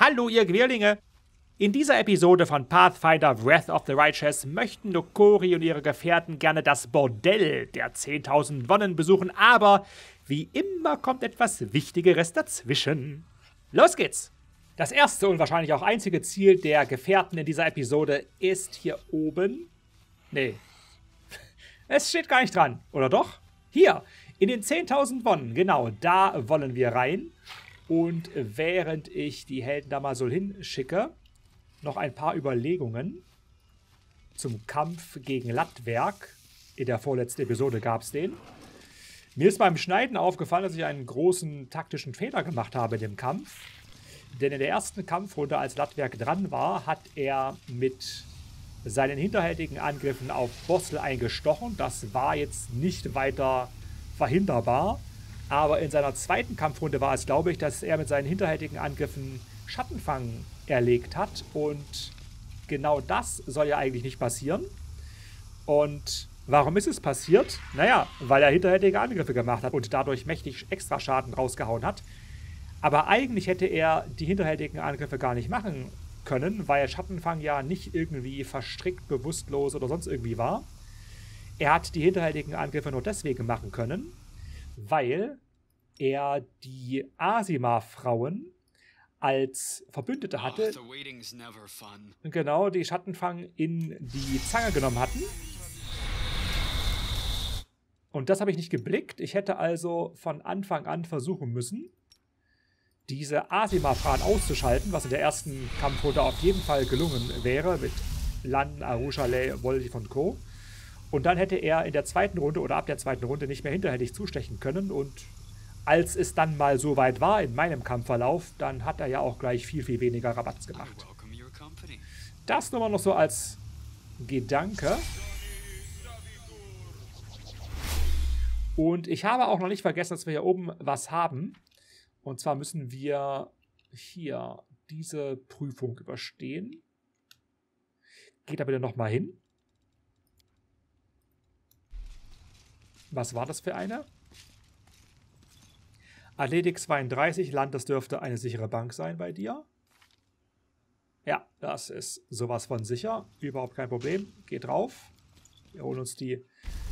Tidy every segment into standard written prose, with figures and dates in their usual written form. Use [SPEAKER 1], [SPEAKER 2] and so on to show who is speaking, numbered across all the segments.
[SPEAKER 1] Hallo ihr Querlinge! In dieser Episode von Pathfinder Wrath of the Righteous möchten Nokori und ihre Gefährten gerne das Bordell der 10.000 Wonnen besuchen, aber wie immer kommt etwas Wichtigeres dazwischen. Los geht's! Das erste und wahrscheinlich auch einzige Ziel der Gefährten in dieser Episode ist hier oben. Nee. Es steht gar nicht dran, oder doch? Hier, in den 10.000 Wonnen, genau, da wollen wir rein. Und während ich die Helden da mal so hinschicke, noch ein paar Überlegungen zum Kampf gegen Latwerk. In der vorletzten Episode gab es den. Mir ist beim Schneiden aufgefallen, dass ich einen großen taktischen Fehler gemacht habe in dem Kampf. Denn in der ersten Kampfrunde, als Latwerk dran war, hat er mit seinen hinterhältigen Angriffen auf Bossel eingestochen. Das war jetzt nicht weiter verhinderbar. Aber in seiner zweiten Kampfrunde war es, glaube ich, dass er mit seinen hinterhältigen Angriffen Schattenfang erlegt hat. Und genau das soll ja eigentlich nicht passieren. Und warum ist es passiert? Naja, weil er hinterhältige Angriffe gemacht hat und dadurch mächtig extra Schaden rausgehauen hat. Aber eigentlich hätte er die hinterhältigen Angriffe gar nicht machen können, weil Schattenfang ja nicht irgendwie verstrickt, bewusstlos oder sonst irgendwie war. Er hat die hinterhältigen Angriffe nur deswegen machen können, weil er die Asima-Frauen als Verbündete hatte, genau, die Schattenfang in die Zange genommen hatten. Und das habe ich nicht geblickt. Ich hätte also von Anfang an versuchen müssen, diese Asima-Frauen auszuschalten, was in der ersten Kampfrunde auf jeden Fall gelungen wäre, mit Lan, Arushale, Wolf und Co. Und dann hätte er in der zweiten Runde oder ab der zweiten Runde nicht mehr hinterhältig zustechen können. Und als es dann mal so weit war in meinem Kampfverlauf, dann hat er ja auch gleich viel, viel weniger Rabatz gemacht. Das nur mal noch so als Gedanke. Und ich habe auch noch nicht vergessen, dass wir hier oben was haben. Und zwar müssen wir hier diese Prüfung überstehen. Geht da bitte nochmal hin. Was war das für eine? Athletik 32, Land, das dürfte eine sichere Bank sein bei dir. Ja, das ist sowas von sicher. Überhaupt kein Problem. Geht drauf. Wir holen uns die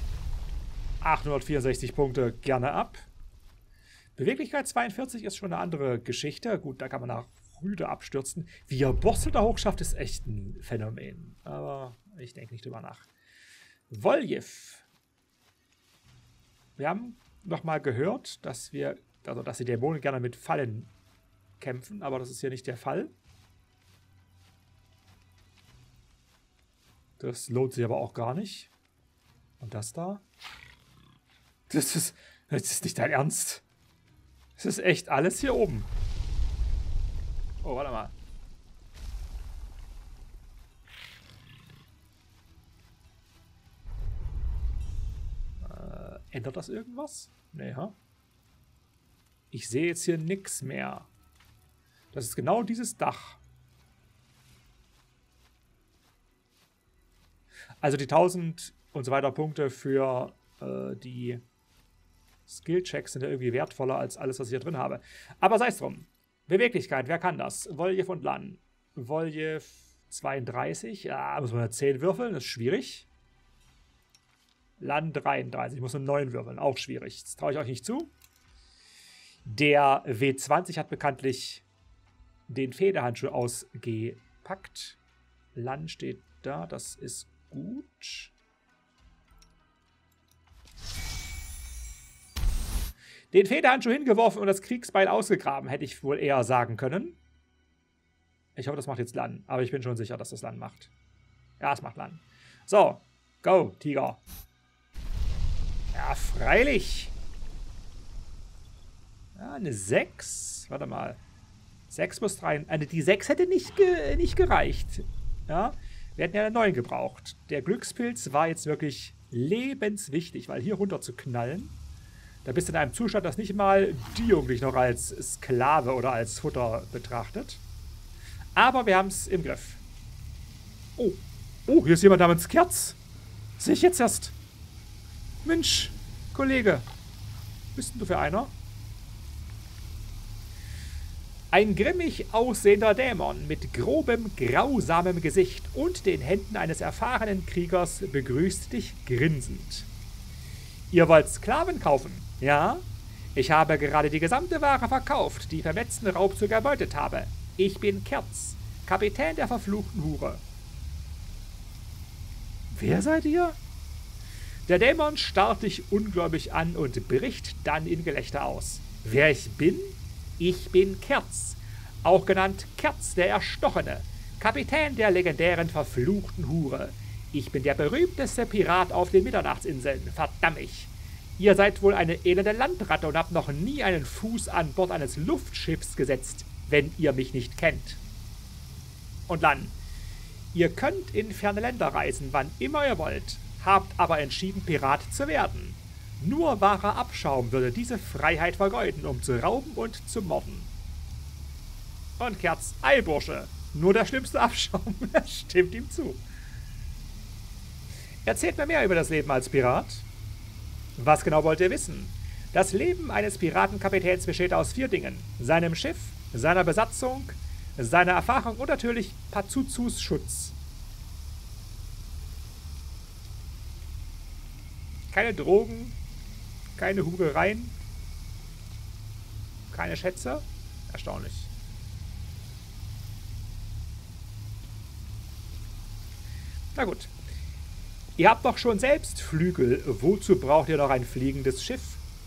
[SPEAKER 1] 864 Punkte gerne ab. Beweglichkeit 42 ist schon eine andere Geschichte. Gut, da kann man nach Rüde abstürzen. Wie er Bossel da hochschafft, ist echt ein Phänomen. Aber ich denke nicht drüber nach. Woljev. Wir haben nochmal gehört, dass die Dämonen gerne mit Fallen kämpfen, aber das ist hier nicht der Fall. Das lohnt sich aber auch gar nicht. Und das da? Das ist nicht dein Ernst. Das ist echt alles hier oben. Oh, warte mal. Ändert das irgendwas? Nee, ha? Ich sehe jetzt hier nichts mehr. Das ist genau dieses Dach. Also die 1000 und so weiter Punkte für die Skill-Checks sind ja irgendwie wertvoller als alles, was ich hier drin habe. Aber sei es drum. Beweglichkeit, wer kann das? Woljev und Lan. Woljev 32. Ja, muss man ja 10 würfeln, das ist schwierig. Lan 33, ich muss einen 9 würfeln, auch schwierig. Das traue ich euch nicht zu. Der W20 hat bekanntlich den Federhandschuh ausgepackt. Lan steht da, das ist gut. Den Federhandschuh hingeworfen und das Kriegsbeil ausgegraben, hätte ich wohl eher sagen können. Ich hoffe, das macht jetzt Lan, aber ich bin schon sicher, dass das Lan macht. Ja, es macht Lan. So, go, Tiger. Ja, freilich. Ja, eine 6. Warte mal. 6 plus 3. Die 6 hätte nicht gereicht. Ja, wir hätten ja eine 9 gebraucht. Der Glückspilz war jetzt wirklich lebenswichtig, weil hier runter zu knallen, da bist du in einem Zustand, das nicht mal Diung dich noch als Sklave oder als Futter betrachtet. Aber wir haben es im Griff. Oh. Oh, hier ist jemand namens Kerz. Sehe ich jetzt erst. Mensch, Kollege. Bist denn du für einer? Ein grimmig aussehender Dämon mit grobem, grausamem Gesicht und den Händen eines erfahrenen Kriegers begrüßt dich grinsend. Ihr wollt Sklaven kaufen, ja? Ich habe gerade die gesamte Ware verkauft, die ich beim letzten Raubzug erbeutet habe. Ich bin Kerz, Kapitän der verfluchten Hure. Wer seid ihr? Der Dämon starrt dich ungläubig an und bricht dann in Gelächter aus. Wer ich bin? Ich bin Kerz, auch genannt Kerz der Erstochene, Kapitän der legendären verfluchten Hure. Ich bin der berühmteste Pirat auf den Mitternachtsinseln, verdammt ich. Ihr seid wohl eine elende Landratte und habt noch nie einen Fuß an Bord eines Luftschiffs gesetzt, wenn ihr mich nicht kennt. Und dann, ihr könnt in ferne Länder reisen, wann immer ihr wollt, habt aber entschieden, Pirat zu werden. Nur wahrer Abschaum würde diese Freiheit vergeuden, um zu rauben und zu morden. Und Kerz, ei Bursche, nur der schlimmste Abschaum, stimmt ihm zu. Erzählt mir mehr über das Leben als Pirat. Was genau wollt ihr wissen? Das Leben eines Piratenkapitäns besteht aus 4 Dingen: seinem Schiff, seiner Besatzung, seiner Erfahrung und natürlich Pazuzus Schutz. Keine Drogen, keine Hurereien, keine Schätze. Erstaunlich. Na gut. Ihr habt doch schon selbst Flügel. Wozu braucht ihr noch ein fliegendes Schiff?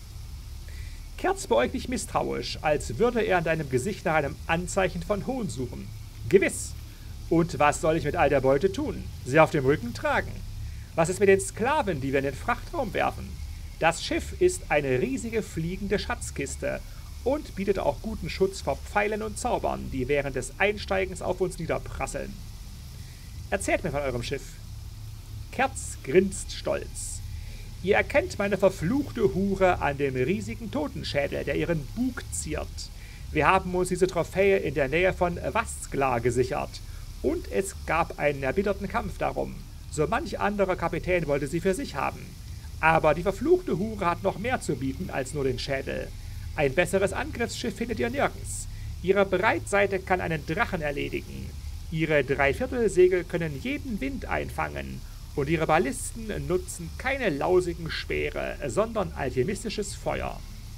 [SPEAKER 1] Kerz beäugt dich misstrauisch, als würde er in deinem Gesicht nach einem Anzeichen von Hohn suchen. Gewiss. Und was soll ich mit all der Beute tun? Sie auf dem Rücken tragen? Was ist mit den Sklaven, die wir in den Frachtraum werfen? Das Schiff ist eine riesige fliegende Schatzkiste und bietet auch guten Schutz vor Pfeilen und Zaubern, die während des Einsteigens auf uns niederprasseln. Erzählt mir von eurem Schiff. Kerz grinst stolz. Ihr erkennt meine verfluchte Hure an dem riesigen Totenschädel, der ihren Bug ziert. Wir haben uns diese Trophäe in der Nähe von Vaskla gesichert und es gab einen erbitterten Kampf darum. So manch anderer Kapitän wollte sie für sich haben. Aber die verfluchte Hure hat noch mehr zu bieten als nur den Schädel. Ein besseres Angriffsschiff findet ihr nirgends. Ihre Breitseite kann einen Drachen erledigen. Ihre 3/4 Segel können jeden Wind einfangen. Und ihre Ballisten nutzen keine lausigen Speere, sondern alchemistisches Feuer.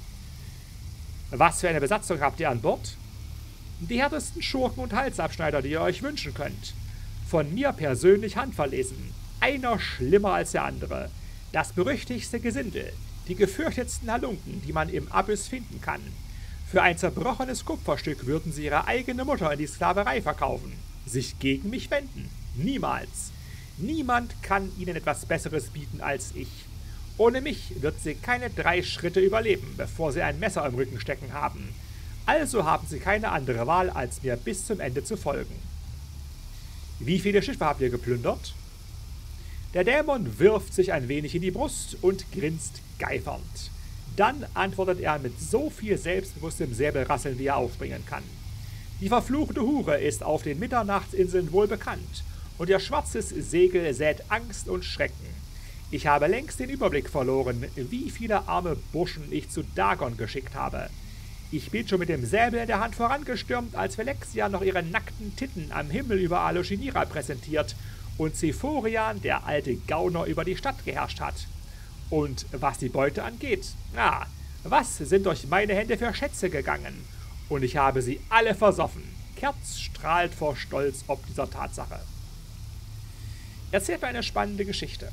[SPEAKER 1] Was für eine Besatzung habt ihr an Bord? Die härtesten Schurken und Halsabschneider, die ihr euch wünschen könnt. Von mir persönlich handverlesen. Einer schlimmer als der andere. Das berüchtigste Gesindel. Die gefürchtetsten Halunken, die man im Abyss finden kann. Für ein zerbrochenes Kupferstück würden sie ihre eigene Mutter in die Sklaverei verkaufen. Sich gegen mich wenden. Niemals. Niemand kann ihnen etwas Besseres bieten als ich. Ohne mich wird sie keine 3 Schritte überleben, bevor sie ein Messer im Rücken stecken haben. Also haben sie keine andere Wahl, als mir bis zum Ende zu folgen. Wie viele Schiffe habt ihr geplündert? Der Dämon wirft sich ein wenig in die Brust und grinst geifernd. Dann antwortet er mit so viel selbstbewusstem Säbelrasseln, wie er aufbringen kann. Die verfluchte Hure ist auf den Mitternachtsinseln wohl bekannt, und ihr schwarzes Segel sät Angst und Schrecken. Ich habe längst den Überblick verloren, wie viele arme Burschen ich zu Dagon geschickt habe. Ich bin schon mit dem Säbel in der Hand vorangestürmt, als Velexia noch ihre nackten Titten am Himmel über Aloshinira präsentiert und Zephorian, der alte Gauner, über die Stadt geherrscht hat. Und was die Beute angeht, was sind durch meine Hände für Schätze gegangen? Und ich habe sie alle versoffen. Kerz strahlt vor Stolz ob dieser Tatsache. Erzählt mir eine spannende Geschichte.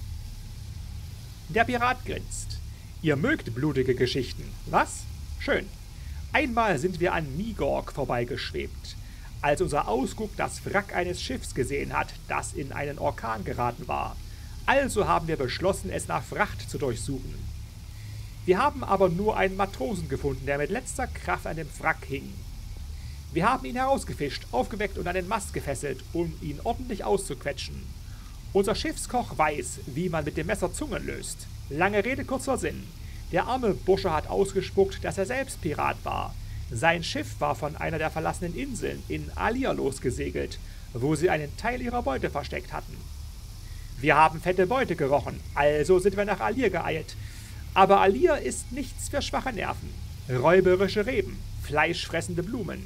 [SPEAKER 1] Der Pirat grinst. Ihr mögt blutige Geschichten, was? Schön. Einmal sind wir an Migorg vorbeigeschwebt, als unser Ausguck das Wrack eines Schiffs gesehen hat, das in einen Orkan geraten war. Also haben wir beschlossen, es nach Fracht zu durchsuchen. Wir haben aber nur einen Matrosen gefunden, der mit letzter Kraft an dem Wrack hing. Wir haben ihn herausgefischt, aufgeweckt und an den Mast gefesselt, um ihn ordentlich auszuquetschen. Unser Schiffskoch weiß, wie man mit dem Messer Zungen löst. Lange Rede, kurzer Sinn. Der arme Bursche hat ausgespuckt, dass er selbst Pirat war. Sein Schiff war von einer der verlassenen Inseln in Alir losgesegelt, wo sie einen Teil ihrer Beute versteckt hatten. Wir haben fette Beute gerochen, also sind wir nach Alir geeilt. Aber Alir ist nichts für schwache Nerven. Räuberische Reben, fleischfressende Blumen,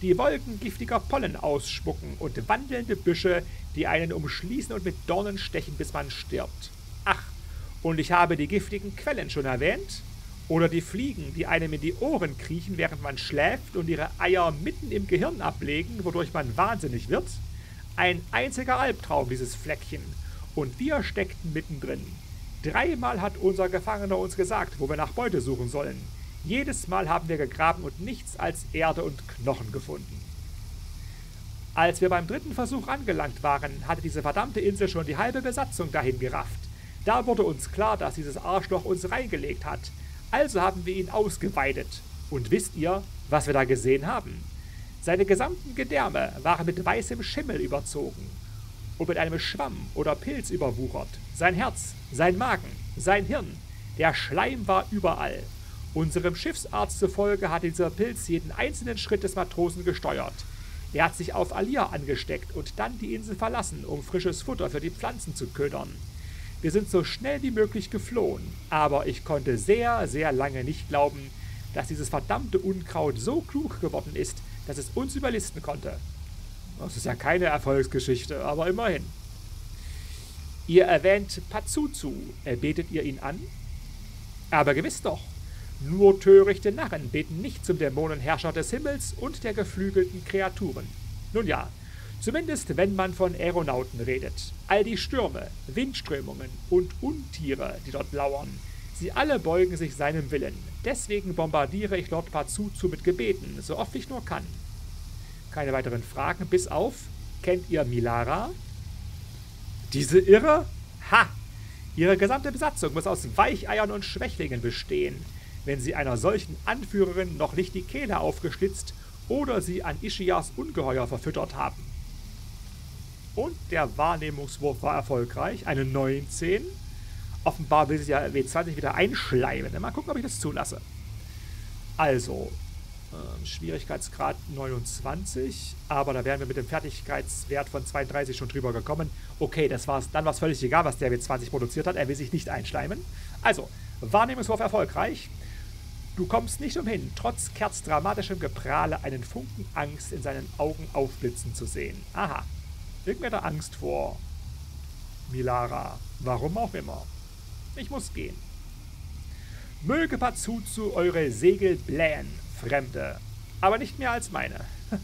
[SPEAKER 1] die Wolken giftiger Pollen ausspucken und wandelnde Büsche, die einen umschließen und mit Dornen stechen, bis man stirbt. Ach, und ich habe die giftigen Quellen schon erwähnt? Oder die Fliegen, die einem in die Ohren kriechen, während man schläft und ihre Eier mitten im Gehirn ablegen, wodurch man wahnsinnig wird? Ein einziger Albtraum, dieses Fleckchen. Und wir steckten mittendrin. 3-mal hat unser Gefangener uns gesagt, wo wir nach Beute suchen sollen. Jedes Mal haben wir gegraben und nichts als Erde und Knochen gefunden. Als wir beim 3. Versuch angelangt waren, hatte diese verdammte Insel schon die halbe Besatzung dahin gerafft. Da wurde uns klar, dass dieses Arschloch uns reingelegt hat. Also haben wir ihn ausgeweidet. Und wisst ihr, was wir da gesehen haben? Seine gesamten Gedärme waren mit weißem Schimmel überzogen und mit einem Schwamm oder Pilz überwuchert. Sein Herz, sein Magen, sein Hirn, der Schleim war überall. Unserem Schiffsarzt zufolge hat dieser Pilz jeden einzelnen Schritt des Matrosen gesteuert. Er hat sich auf Alia angesteckt und dann die Insel verlassen, um frisches Futter für die Pflanzen zu ködern. Wir sind so schnell wie möglich geflohen, aber ich konnte sehr, sehr lange nicht glauben, dass dieses verdammte Unkraut so klug geworden ist, dass es uns überlisten konnte. Das ist ja keine Erfolgsgeschichte, aber immerhin. Ihr erwähnt Pazuzu, betet ihr ihn an? Aber gewiss doch, nur törichte Narren beten nicht zum Dämonenherrscher des Himmels und der geflügelten Kreaturen. Nun ja, zumindest wenn man von Aeronauten redet. All die Stürme, Windströmungen und Untiere, die dort lauern, sie alle beugen sich seinem Willen. Deswegen bombardiere ich Lord Pazuzu mit Gebeten, so oft ich nur kann. Keine weiteren Fragen, bis auf, kennt ihr Milara? Diese Irre? Ha! Ihre gesamte Besatzung muss aus Weicheiern und Schwächlingen bestehen, wenn sie einer solchen Anführerin noch nicht die Kehle aufgeschlitzt oder sie an Ischias Ungeheuer verfüttert haben. Und der Wahrnehmungswurf war erfolgreich, eine 19. Offenbar will sich ja W20 wieder einschleimen. Mal gucken, ob ich das zulasse. Also, Schwierigkeitsgrad 29, aber da wären wir mit dem Fertigkeitswert von 32 schon drüber gekommen. Okay, das war's. Dann war es völlig egal, was der W20 produziert hat. Er will sich nicht einschleimen. Also, Wahrnehmungswurf erfolgreich. Du kommst nicht umhin, trotz Kerz dramatischem Geprahle einen Funken Angst in seinen Augen aufblitzen zu sehen. Aha, irgendwer hat Angst vor Milara. Warum auch immer. Ich muss gehen. Möge Pazuzu eure Segel blähen, Fremde. Aber nicht mehr als meine.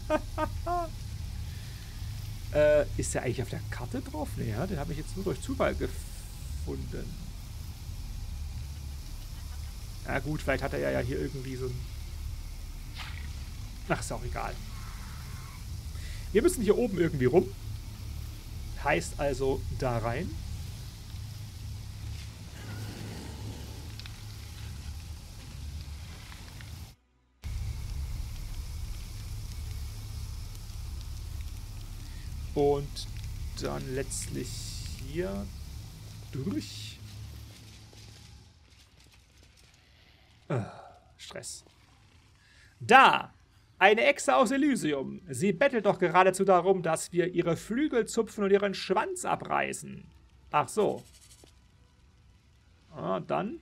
[SPEAKER 1] Ist der eigentlich auf der Karte drauf? Nee, ja, den habe ich jetzt nur durch Zufall gefunden. Na gut, vielleicht hat er ja hier irgendwie so ein... Ach, ist auch egal. Wir müssen hier oben irgendwie rum. Heißt also da rein. Und dann letztlich hier durch. Stress. Da! Eine Echse aus Elysium. Sie bettelt doch geradezu darum, dass wir ihre Flügel zupfen und ihren Schwanz abreißen. Ach so. Ah, dann.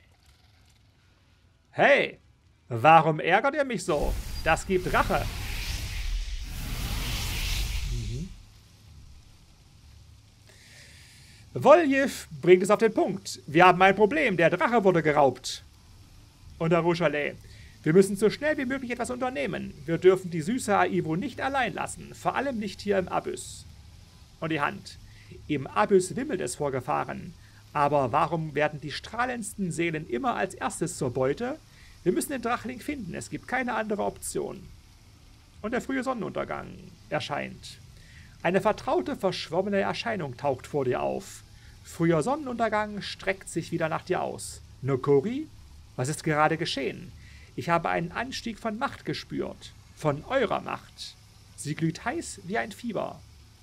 [SPEAKER 1] Hey! Warum ärgert ihr mich so? Das gibt Rache. Voljev bringt es auf den Punkt. Wir haben ein Problem. Der Drache wurde geraubt. Und Arushale, wir müssen so schnell wie möglich etwas unternehmen. Wir dürfen die süße Aivo nicht allein lassen. Vor allem nicht hier im Abyss. Und die Hand. Im Abyss wimmelt es vor Gefahren. Aber warum werden die strahlendsten Seelen immer als erstes zur Beute? Wir müssen den Drachling finden. Es gibt keine andere Option. Und der frühe Sonnenuntergang erscheint. Eine vertraute, verschwommene Erscheinung taucht vor dir auf. Früher Sonnenuntergang streckt sich wieder nach dir aus. Nokori? Was ist gerade geschehen? Ich habe einen Anstieg von Macht gespürt. Von eurer Macht. Sie glüht heiß wie ein Fieber.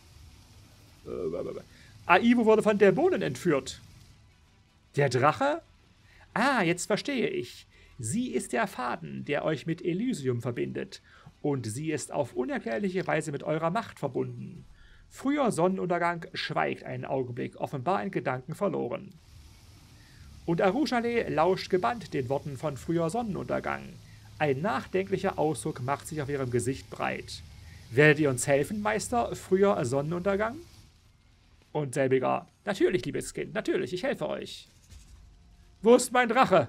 [SPEAKER 1] Aivo wurde von Dämonen entführt. Der Drache? Ah, jetzt verstehe ich. Sie ist der Faden, der euch mit Elysium verbindet. Und sie ist auf unerklärliche Weise mit eurer Macht verbunden. Früher Sonnenuntergang schweigt einen Augenblick, offenbar in Gedanken verloren. Und Arushale lauscht gebannt den Worten von früher Sonnenuntergang. Ein nachdenklicher Ausdruck macht sich auf ihrem Gesicht breit. Werdet ihr uns helfen, Meister, früher Sonnenuntergang? Und selbiger, natürlich, liebes Kind, natürlich, ich helfe euch. Wo ist mein Drache?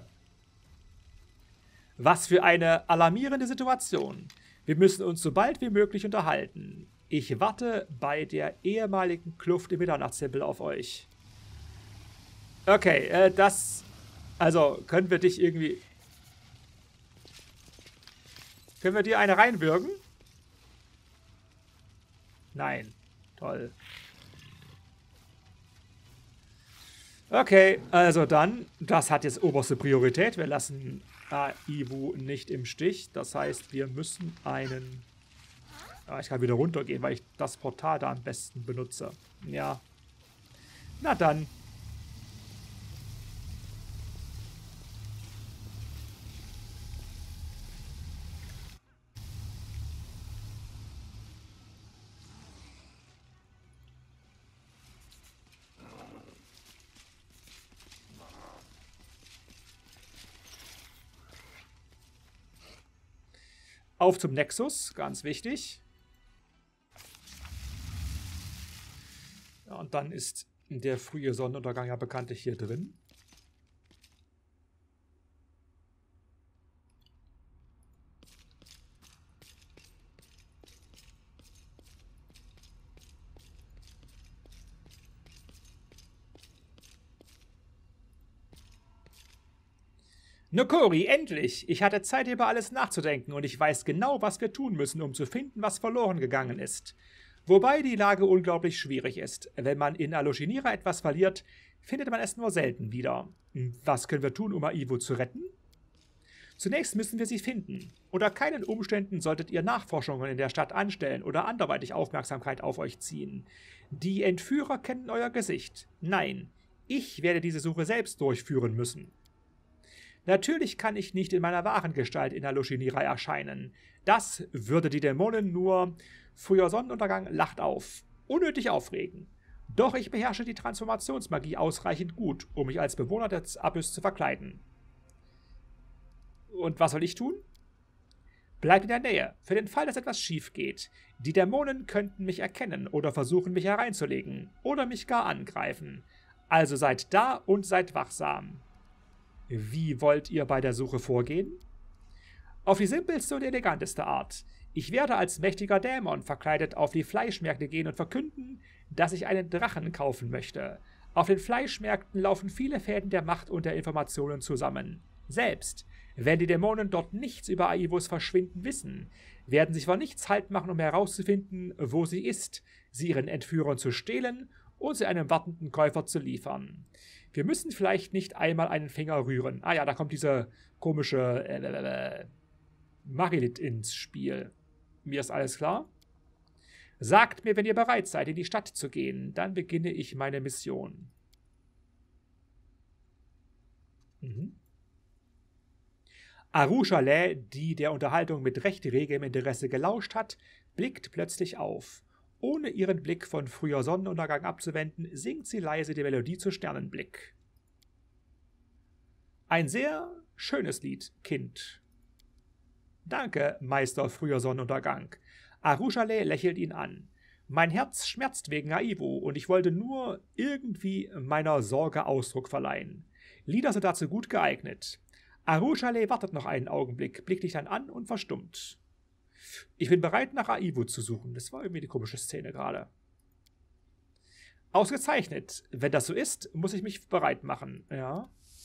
[SPEAKER 1] Was für eine alarmierende Situation. Wir müssen uns so bald wie möglich unterhalten. Ich warte bei der ehemaligen Kluft im Mitternachtstempel auf euch. Okay, also, können wir dich irgendwie... Können wir dir eine reinwürgen? Nein. Toll. Okay, also dann, das hat jetzt oberste Priorität. Wir lassen Ivu nicht im Stich. Das heißt, wir müssen einen... ich kann wieder runtergehen, weil ich das Portal da am besten benutze. Ja. Na dann. Auf zum Nexus, ganz wichtig. Ja, und dann ist der frühe Sonnenuntergang ja bekanntlich hier drin. Nokori, endlich! Ich hatte Zeit, über alles nachzudenken und ich weiß genau, was wir tun müssen, um zu finden, was verloren gegangen ist. Wobei die Lage unglaublich schwierig ist. Wenn man in Alushinira etwas verliert, findet man es nur selten wieder. Was können wir tun, um Aivo zu retten? Zunächst müssen wir sie finden. Unter keinen Umständen solltet ihr Nachforschungen in der Stadt anstellen oder anderweitig Aufmerksamkeit auf euch ziehen. Die Entführer kennen euer Gesicht. Nein, ich werde diese Suche selbst durchführen müssen. Natürlich kann ich nicht in meiner wahren Gestalt in Alushinira erscheinen. Das würde die Dämonen nur... Früher Sonnenuntergang lacht auf. Unnötig aufregen. Doch ich beherrsche die Transformationsmagie ausreichend gut, um mich als Bewohner des Abyss zu verkleiden. Und was soll ich tun? Bleibt in der Nähe, für den Fall, dass etwas schief geht. Die Dämonen könnten mich erkennen oder versuchen, mich hereinzulegen. Oder mich gar angreifen. Also seid da und seid wachsam. Wie wollt ihr bei der Suche vorgehen? Auf die simpelste und eleganteste Art. Ich werde als mächtiger Dämon verkleidet auf die Fleischmärkte gehen und verkünden, dass ich einen Drachen kaufen möchte. Auf den Fleischmärkten laufen viele Fäden der Macht und der Informationen zusammen. Selbst wenn die Dämonen dort nichts über Aivos Verschwinden wissen, werden sie vor nichts Halt machen, um herauszufinden, wo sie ist, sie ihren Entführern zu stehlen und sie einem wartenden Käufer zu liefern. Wir müssen vielleicht nicht einmal einen Finger rühren. Ah ja, da kommt diese komische Marilith ins Spiel. Mir ist alles klar. Sagt mir, wenn ihr bereit seid, in die Stadt zu gehen. Dann beginne ich meine Mission. Arusha-Lä, die der Unterhaltung mit recht regem Interesse gelauscht hat, blickt plötzlich auf. Ohne ihren Blick von früher Sonnenuntergang abzuwenden, singt sie leise die Melodie zu Sternenblick. Ein sehr schönes Lied, Kind. Danke, Meister früher Sonnenuntergang. Arusha-Lä lächelt ihn an. Mein Herz schmerzt wegen Aivo und ich wollte nur irgendwie meiner Sorge Ausdruck verleihen. Lieder sind dazu gut geeignet. Arusha-Lä wartet noch einen Augenblick, blickt dich dann an und verstummt. Ich bin bereit, nach Aivo zu suchen. Das war irgendwie eine komische Szene gerade. Ausgezeichnet. Wenn das so ist, muss ich mich bereit machen. Ja.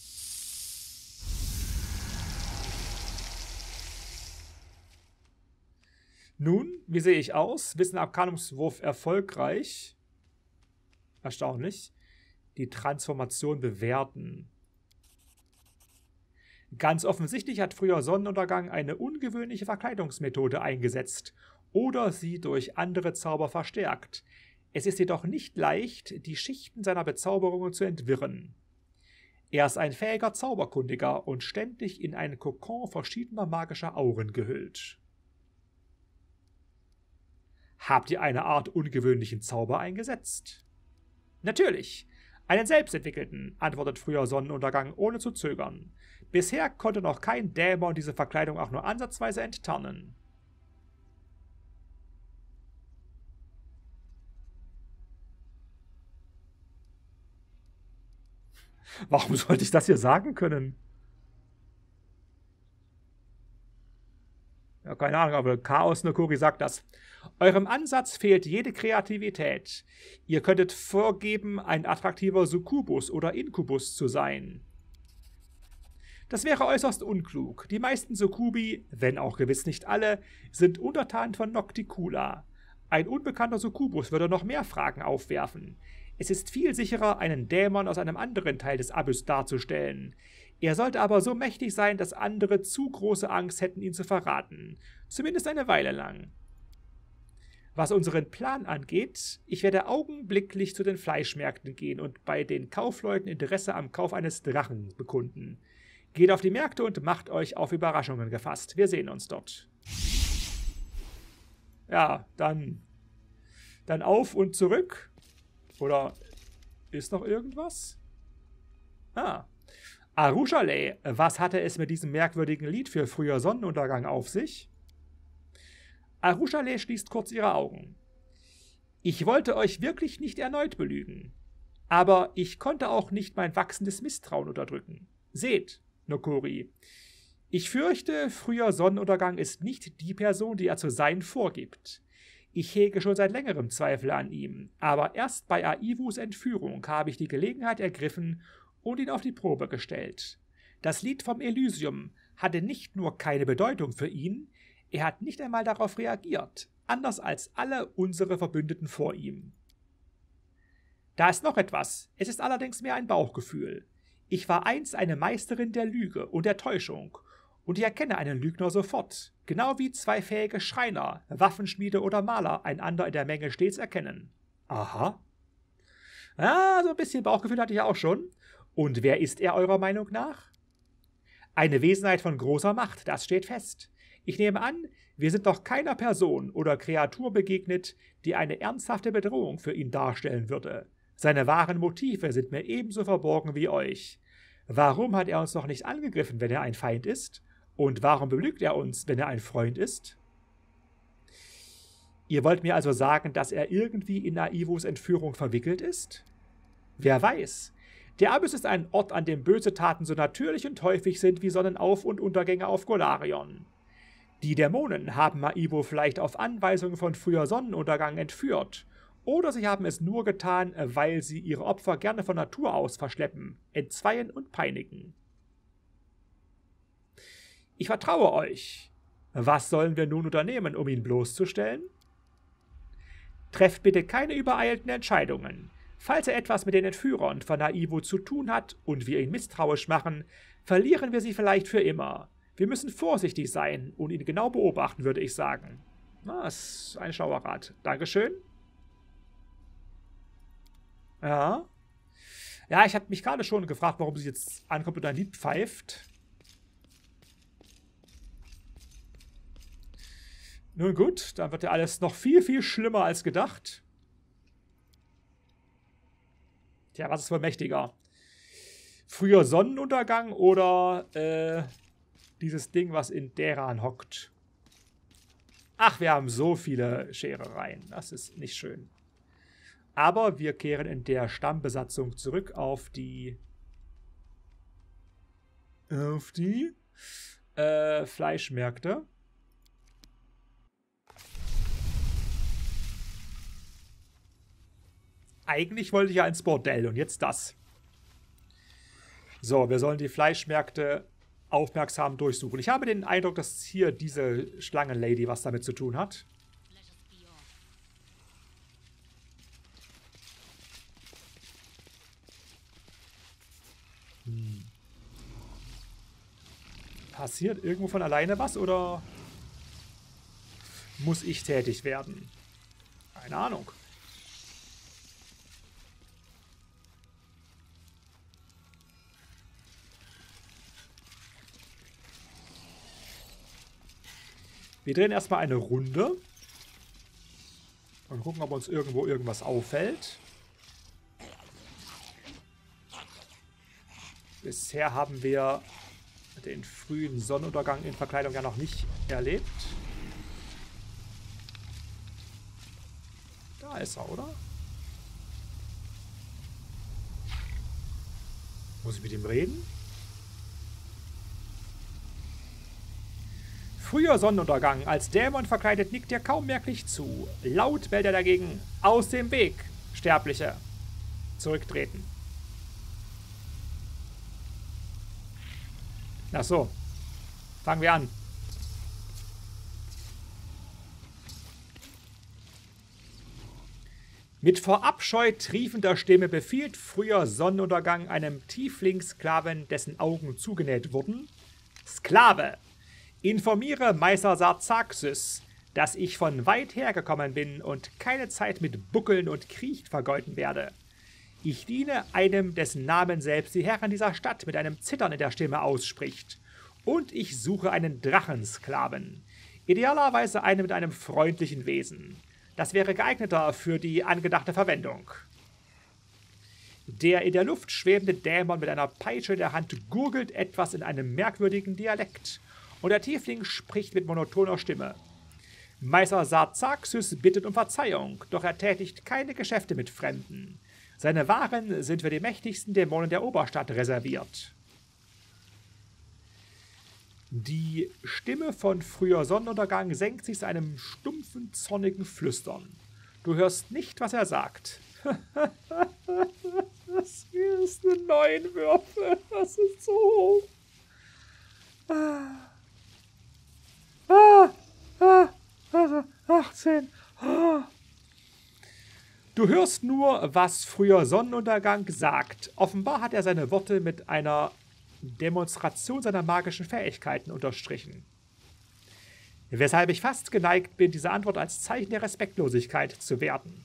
[SPEAKER 1] Nun, wie sehe ich aus? Wissenarkanumswurf erfolgreich. Erstaunlich. Die Transformation bewerten. Ganz offensichtlich hat früher Sonnenuntergang eine ungewöhnliche Verkleidungsmethode eingesetzt oder sie durch andere Zauber verstärkt. Es ist jedoch nicht leicht, die Schichten seiner Bezauberungen zu entwirren. Er ist ein fähiger Zauberkundiger und ständig in einen Kokon verschiedener magischer Auren gehüllt. Habt ihr eine Art ungewöhnlichen Zauber eingesetzt? Natürlich. Einen selbstentwickelten, antwortet früher Sonnenuntergang ohne zu zögern. Bisher konnte noch kein Dämon diese Verkleidung auch nur ansatzweise enttarnen. Warum sollte ich das hier sagen können? Ja, keine Ahnung, aber Chaos Nokori sagt das. Eurem Ansatz fehlt jede Kreativität. Ihr könntet vorgeben, ein attraktiver Succubus oder Inkubus zu sein. Das wäre äußerst unklug. Die meisten Succubi, wenn auch gewiss nicht alle, sind Untertanen von Nocticula. Ein unbekannter Succubus würde noch mehr Fragen aufwerfen. Es ist viel sicherer, einen Dämon aus einem anderen Teil des Abyss darzustellen. Er sollte aber so mächtig sein, dass andere zu große Angst hätten, ihn zu verraten. Zumindest eine Weile lang. Was unseren Plan angeht, ich werde augenblicklich zu den Fleischmärkten gehen und bei den Kaufleuten Interesse am Kauf eines Drachen bekunden. Geht auf die Märkte und macht euch auf Überraschungen gefasst. Wir sehen uns dort. Ja, dann auf und zurück. Oder ist noch irgendwas? Arushale, was hatte es mit diesem merkwürdigen Lied für früher Sonnenuntergang auf sich? Arushale schließt kurz ihre Augen. Ich wollte euch wirklich nicht erneut belügen. Aber ich konnte auch nicht mein wachsendes Misstrauen unterdrücken. Seht, Nokori, ich fürchte, früher Sonnenuntergang ist nicht die Person, die er zu sein vorgibt. Ich hege schon seit längerem Zweifel an ihm, aber erst bei Aivus Entführung habe ich die Gelegenheit ergriffen und ihn auf die Probe gestellt. Das Lied vom Elysium hatte nicht nur keine Bedeutung für ihn, er hat nicht einmal darauf reagiert, anders als alle unsere Verbündeten vor ihm. Da ist noch etwas, es ist allerdings mehr ein Bauchgefühl. Ich war einst eine Meisterin der Lüge und der Täuschung, und ich erkenne einen Lügner sofort, genau wie zwei fähige Schreiner, Waffenschmiede oder Maler einander in der Menge stets erkennen. Aha. Ah, so ein bisschen Bauchgefühl hatte ich ja auch schon. Und wer ist er eurer Meinung nach? Eine Wesenheit von großer Macht, das steht fest. Ich nehme an, wir sind noch keiner Person oder Kreatur begegnet, die eine ernsthafte Bedrohung für ihn darstellen würde. Seine wahren Motive sind mir ebenso verborgen wie euch. Warum hat er uns noch nicht angegriffen, wenn er ein Feind ist? Und warum belügt er uns, wenn er ein Freund ist? Ihr wollt mir also sagen, dass er irgendwie in Aivus Entführung verwickelt ist? Wer weiß. Der Abyss ist ein Ort, an dem böse Taten so natürlich und häufig sind wie Sonnenauf- und Untergänge auf Golarion. Die Dämonen haben Aivo vielleicht auf Anweisung von früher Sonnenuntergang entführt, oder sie haben es nur getan, weil sie ihre Opfer gerne von Natur aus verschleppen, entzweien und peinigen. Ich vertraue euch. Was sollen wir nun unternehmen, um ihn bloßzustellen? Trefft bitte keine übereilten Entscheidungen. Falls er etwas mit den Entführern von Aivo zu tun hat und wir ihn misstrauisch machen, verlieren wir sie vielleicht für immer. Wir müssen vorsichtig sein und ihn genau beobachten, würde ich sagen. Das ist ein schlauer Rat. Dankeschön. Ja. Ja, ich habe mich gerade schon gefragt, warum sie jetzt ankommt und ein Lied pfeift. Nun gut, dann wird ja alles noch viel, viel schlimmer als gedacht. Tja, was ist wohl mächtiger? Früher Sonnenuntergang oder dieses Ding, was in Deran hockt? Ach, wir haben so viele Scherereien. Das ist nicht schön. Aber wir kehren in der Stammbesatzung zurück auf die Fleischmärkte. Eigentlich wollte ich ja ins Bordell und jetzt das. So, wir sollen die Fleischmärkte aufmerksam durchsuchen. Ich habe den Eindruck, dass hier diese Schlangenlady was damit zu tun hat. Passiert irgendwo von alleine was oder muss ich tätig werden? Keine Ahnung. Wir drehen erstmal eine Runde und gucken, ob uns irgendwo irgendwas auffällt. Bisher haben wir den frühen Sonnenuntergang in Verkleidung ja noch nicht erlebt. Da ist er, oder? Muss ich mit ihm reden? Früher Sonnenuntergang. Als Dämon verkleidet nickt er kaum merklich zu. Laut bellt er dagegen. Aus dem Weg, Sterbliche. Zurücktreten. Ach so. Fangen wir an. Mit vor Abscheu triefender Stimme befiehlt früher Sonnenuntergang einem Tieflingssklaven, dessen Augen zugenäht wurden: Sklave, informiere Meister Sarzaxis, dass ich von weit her gekommen bin und keine Zeit mit Buckeln und Krieg vergeuden werde. Ich diene einem, dessen Namen selbst die Herren dieser Stadt mit einem Zittern in der Stimme ausspricht. Und ich suche einen Drachensklaven. Idealerweise einen mit einem freundlichen Wesen. Das wäre geeigneter für die angedachte Verwendung. Der in der Luft schwebende Dämon mit einer Peitsche in der Hand gurgelt etwas in einem merkwürdigen Dialekt. Und der Tiefling spricht mit monotoner Stimme. Meister Sarzaxis bittet um Verzeihung, doch er tätigt keine Geschäfte mit Fremden. Seine Waren sind für die mächtigsten Dämonen der Oberstadt reserviert. Die Stimme von früher Sonnenuntergang senkt sich zu einem stumpfen, zornigen Flüstern. Du hörst nicht, was er sagt. Das hier ist eine 9 Würfel. Das ist so hoch. 18. Du hörst nur, was früher Sonnenuntergang sagt. Offenbar hat er seine Worte mit einer Demonstration seiner magischen Fähigkeiten unterstrichen. Weshalb ich fast geneigt bin, diese Antwort als Zeichen der Respektlosigkeit zu werten.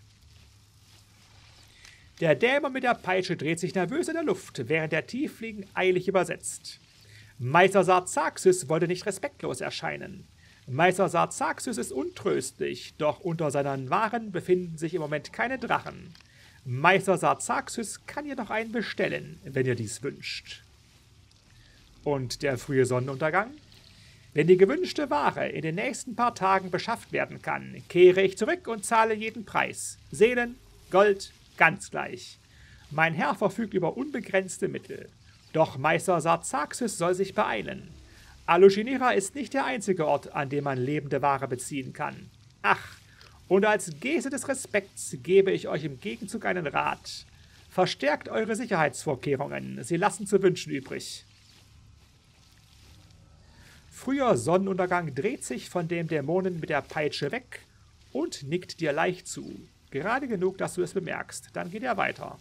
[SPEAKER 1] Der Dämon mit der Peitsche dreht sich nervös in der Luft, während der Tiefling eilig übersetzt. Meister Sarzaxis wollte nicht respektlos erscheinen. Meister Sarzaxis ist untröstlich, doch unter seinen Waren befinden sich im Moment keine Drachen. Meister Sarzaxis kann jedoch einen bestellen, wenn ihr dies wünscht. Und der frühe Sonnenuntergang? Wenn die gewünschte Ware in den nächsten paar Tagen beschafft werden kann, kehre ich zurück und zahle jeden Preis. Seelen, Gold, ganz gleich. Mein Herr verfügt über unbegrenzte Mittel. Doch Meister Sarzaxis soll sich beeilen. Alushinira ist nicht der einzige Ort, an dem man lebende Ware beziehen kann. Ach, und als Geste des Respekts gebe ich euch im Gegenzug einen Rat. Verstärkt eure Sicherheitsvorkehrungen, sie lassen zu wünschen übrig. Früher Sonnenuntergang dreht sich von dem Dämonen mit der Peitsche weg und nickt dir leicht zu. Gerade genug, dass du es bemerkst. Dann geht er weiter.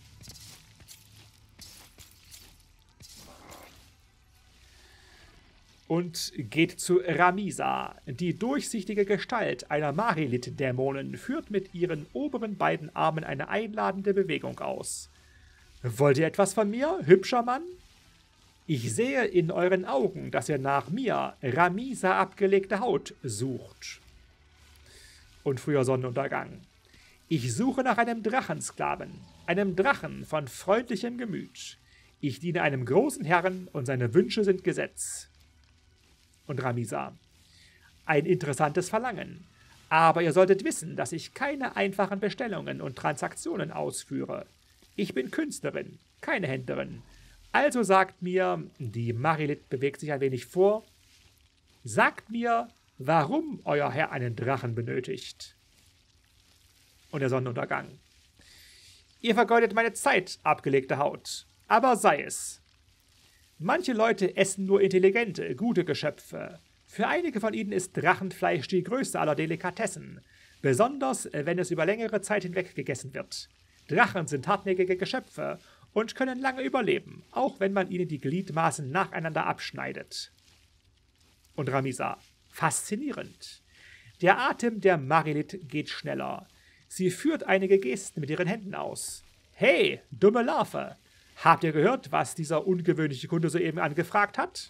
[SPEAKER 1] Und geht zu Ramisa. Die durchsichtige Gestalt einer Marilith-Dämonin führt mit ihren oberen beiden Armen eine einladende Bewegung aus. Wollt ihr etwas von mir, hübscher Mann? Ich sehe in euren Augen, dass ihr nach mir, Ramisa abgelegte Haut, sucht. Und früher Sonnenuntergang. Ich suche nach einem Drachensklaven, einem Drachen von freundlichem Gemüt. Ich diene einem großen Herrn und seine Wünsche sind Gesetz. Und Ramisa. Ein interessantes Verlangen. Aber ihr solltet wissen, dass ich keine einfachen Bestellungen und Transaktionen ausführe. Ich bin Künstlerin, keine Händlerin. Also sagt mir, die Marilith bewegt sich ein wenig vor, sagt mir, warum euer Herr einen Drachen benötigt. Und der Sonnenuntergang. Ihr vergeudet meine Zeit, abgelegte Haut. Aber sei es. Manche Leute essen nur intelligente, gute Geschöpfe. Für einige von ihnen ist Drachenfleisch die größte aller Delikatessen, besonders wenn es über längere Zeit hinweg gegessen wird. Drachen sind hartnäckige Geschöpfe und können lange überleben, auch wenn man ihnen die Gliedmaßen nacheinander abschneidet. Und Ramisa. Faszinierend. Der Atem der Marilith geht schneller. Sie führt einige Gesten mit ihren Händen aus. Hey, dumme Larve! Habt ihr gehört, was dieser ungewöhnliche Kunde soeben angefragt hat?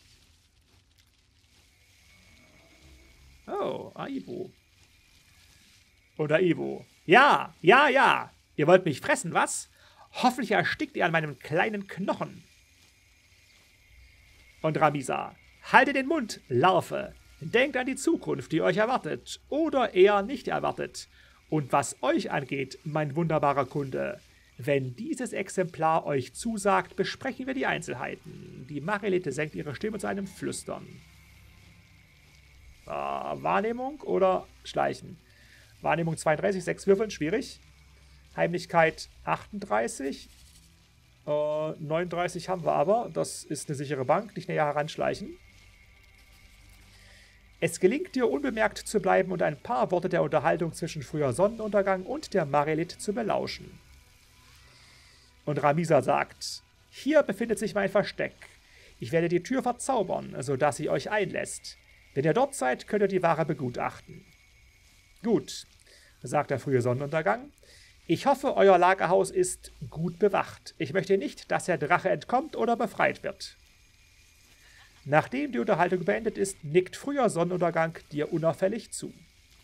[SPEAKER 1] Oh, Aibo. Oder Ivo. Ja, ja, ja. Ihr wollt mich fressen, was? Hoffentlich erstickt ihr an meinem kleinen Knochen. Und Ramisa: Haltet den Mund, Larve. Denkt an die Zukunft, die euch erwartet oder eher nicht erwartet. Und was euch angeht, mein wunderbarer Kunde, wenn dieses Exemplar euch zusagt, besprechen wir die Einzelheiten. Die Marilete senkt ihre Stimme zu einem Flüstern. Wahrnehmung oder Schleichen? Wahrnehmung 32, 6 Würfeln, schwierig. Heimlichkeit 38. 39 haben wir aber. Das ist eine sichere Bank. Nicht näher heranschleichen. Es gelingt dir, unbemerkt zu bleiben und ein paar Worte der Unterhaltung zwischen früher Sonnenuntergang und der Marilith zu belauschen. Und Ramisa sagt: Hier befindet sich mein Versteck. Ich werde die Tür verzaubern, sodass sie euch einlässt. Wenn ihr dort seid, könnt ihr die Ware begutachten. Gut, sagt der frühe Sonnenuntergang. Ich hoffe, euer Lagerhaus ist gut bewacht. Ich möchte nicht, dass der Drache entkommt oder befreit wird. Nachdem die Unterhaltung beendet ist, nickt früher Sonnenuntergang dir unauffällig zu.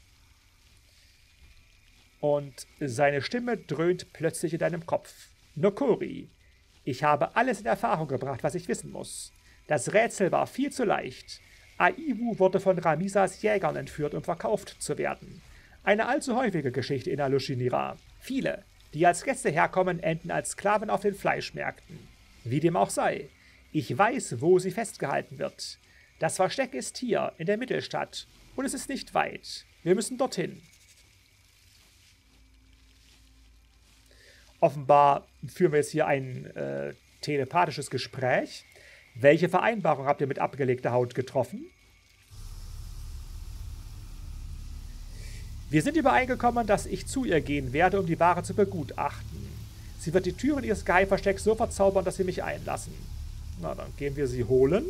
[SPEAKER 1] Und seine Stimme dröhnt plötzlich in deinem Kopf. Nokori, ich habe alles in Erfahrung gebracht, was ich wissen muss. Das Rätsel war viel zu leicht. Aiwu wurde von Ramisas Jägern entführt, um verkauft zu werden. Eine allzu häufige Geschichte in Alushinira. Viele, die als Gäste herkommen, enden als Sklaven auf den Fleischmärkten. Wie dem auch sei. Ich weiß, wo sie festgehalten wird. Das Versteck ist hier, in der Mittelstadt. Und es ist nicht weit. Wir müssen dorthin. Offenbar führen wir jetzt hier ein telepathisches Gespräch. Welche Vereinbarung habt ihr mit abgelegter Haut getroffen? Wir sind übereingekommen, dass ich zu ihr gehen werde, um die Ware zu begutachten. Sie wird die Türen ihres Geheimverstecks so verzaubern, dass sie mich einlassen. Na, dann gehen wir sie holen.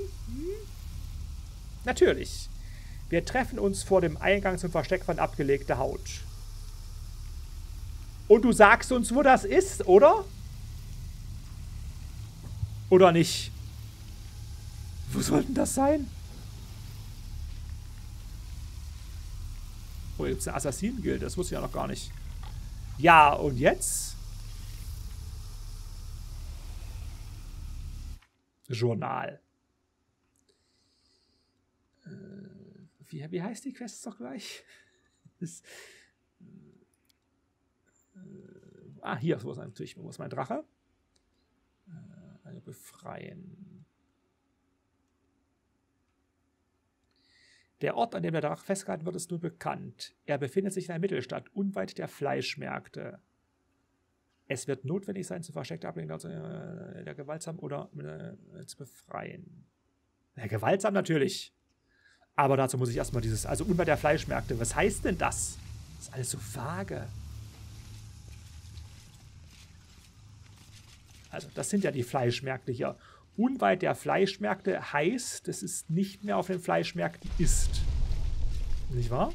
[SPEAKER 1] Natürlich. Wir treffen uns vor dem Eingang zum Versteck von abgelegter Haut. Und du sagst uns, wo das ist, oder? Oder nicht? Wo soll denn das sein? Oh, hier gibt es eine Assassinen-Gilde. Das wusste ich ja noch gar nicht. Ja, und jetzt? Journal. Wie heißt die Quest doch gleich? Hier, wo ist mein Drache? Befreien. Der Ort, an dem der Drache festgehalten wird, ist nur bekannt. Er befindet sich in der Mittelstadt, unweit der Fleischmärkte. Es wird notwendig sein, zu versteckter Ablenkung der Gewaltsam oder zu befreien. Ja, gewaltsam natürlich. Aber dazu muss ich erstmal also unweit der Fleischmärkte. Was heißt denn das? Das ist alles so vage. Also, das sind ja die Fleischmärkte hier. Unweit der Fleischmärkte heißt, dass es nicht mehr auf den Fleischmärkten ist. Nicht wahr?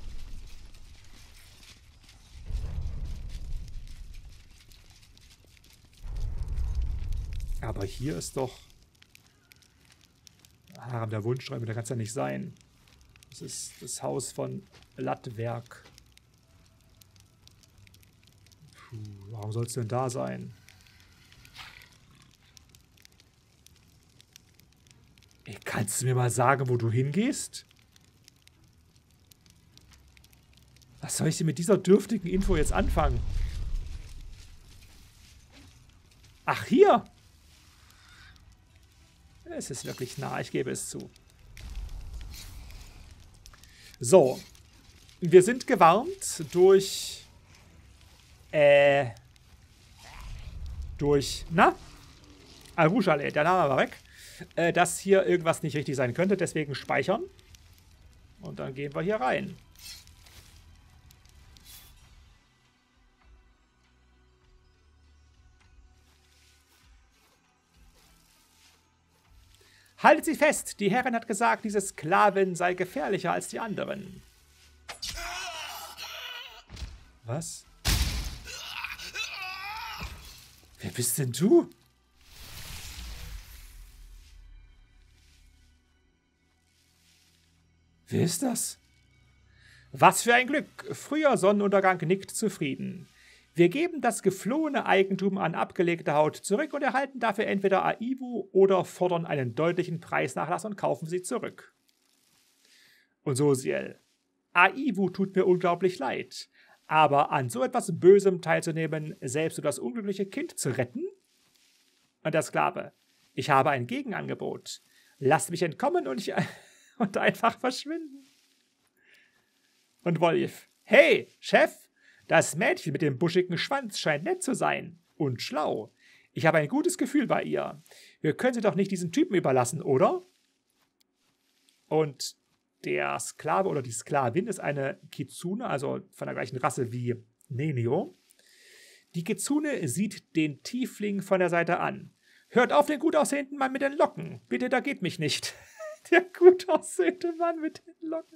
[SPEAKER 1] Aber hier ist doch Harem der Wunschträume, da kann es ja nicht sein. Das ist das Haus von Lattwerk. Puh, warum soll es denn da sein? Ey, kannst du mir mal sagen, wo du hingehst? Was soll ich denn mit dieser dürftigen Info jetzt anfangen? Ach, hier! Es ist wirklich nah, ich gebe es zu. So. Wir sind gewarnt durch... Al-Rushale, der Name war weg. Dass hier irgendwas nicht richtig sein könnte, deswegen speichern. Und dann gehen wir hier rein. Haltet sie fest! Die Herrin hat gesagt, diese Sklavin sei gefährlicher als die anderen. Was? Wer bist denn du? Wer ist das? Was für ein Glück! Früher Sonnenuntergang nickt zufrieden. Wir geben das geflohene Eigentum an abgelegte Haut zurück und erhalten dafür entweder Aivu oder fordern einen deutlichen Preisnachlass und kaufen sie zurück. Und Sosiel: Aivu tut mir unglaublich leid, aber an so etwas Bösem teilzunehmen, selbst um das unglückliche Kind zu retten? Und der Sklave: Ich habe ein Gegenangebot. Lasst mich entkommen und einfach verschwinden. Und Wolf: Hey, Chef, das Mädchen mit dem buschigen Schwanz scheint nett zu sein und schlau. Ich habe ein gutes Gefühl bei ihr. Wir können sie doch nicht diesen Typen überlassen, oder? Und der Sklave oder die Sklavin ist eine Kitsune, also von der gleichen Rasse wie Nenio. Die Kitsune sieht den Tiefling von der Seite an. Hört auf, den gut aussehenden Mann mit den Locken. Bitte, da geht mich nicht. Der gut aussehende Mann mit den Locken.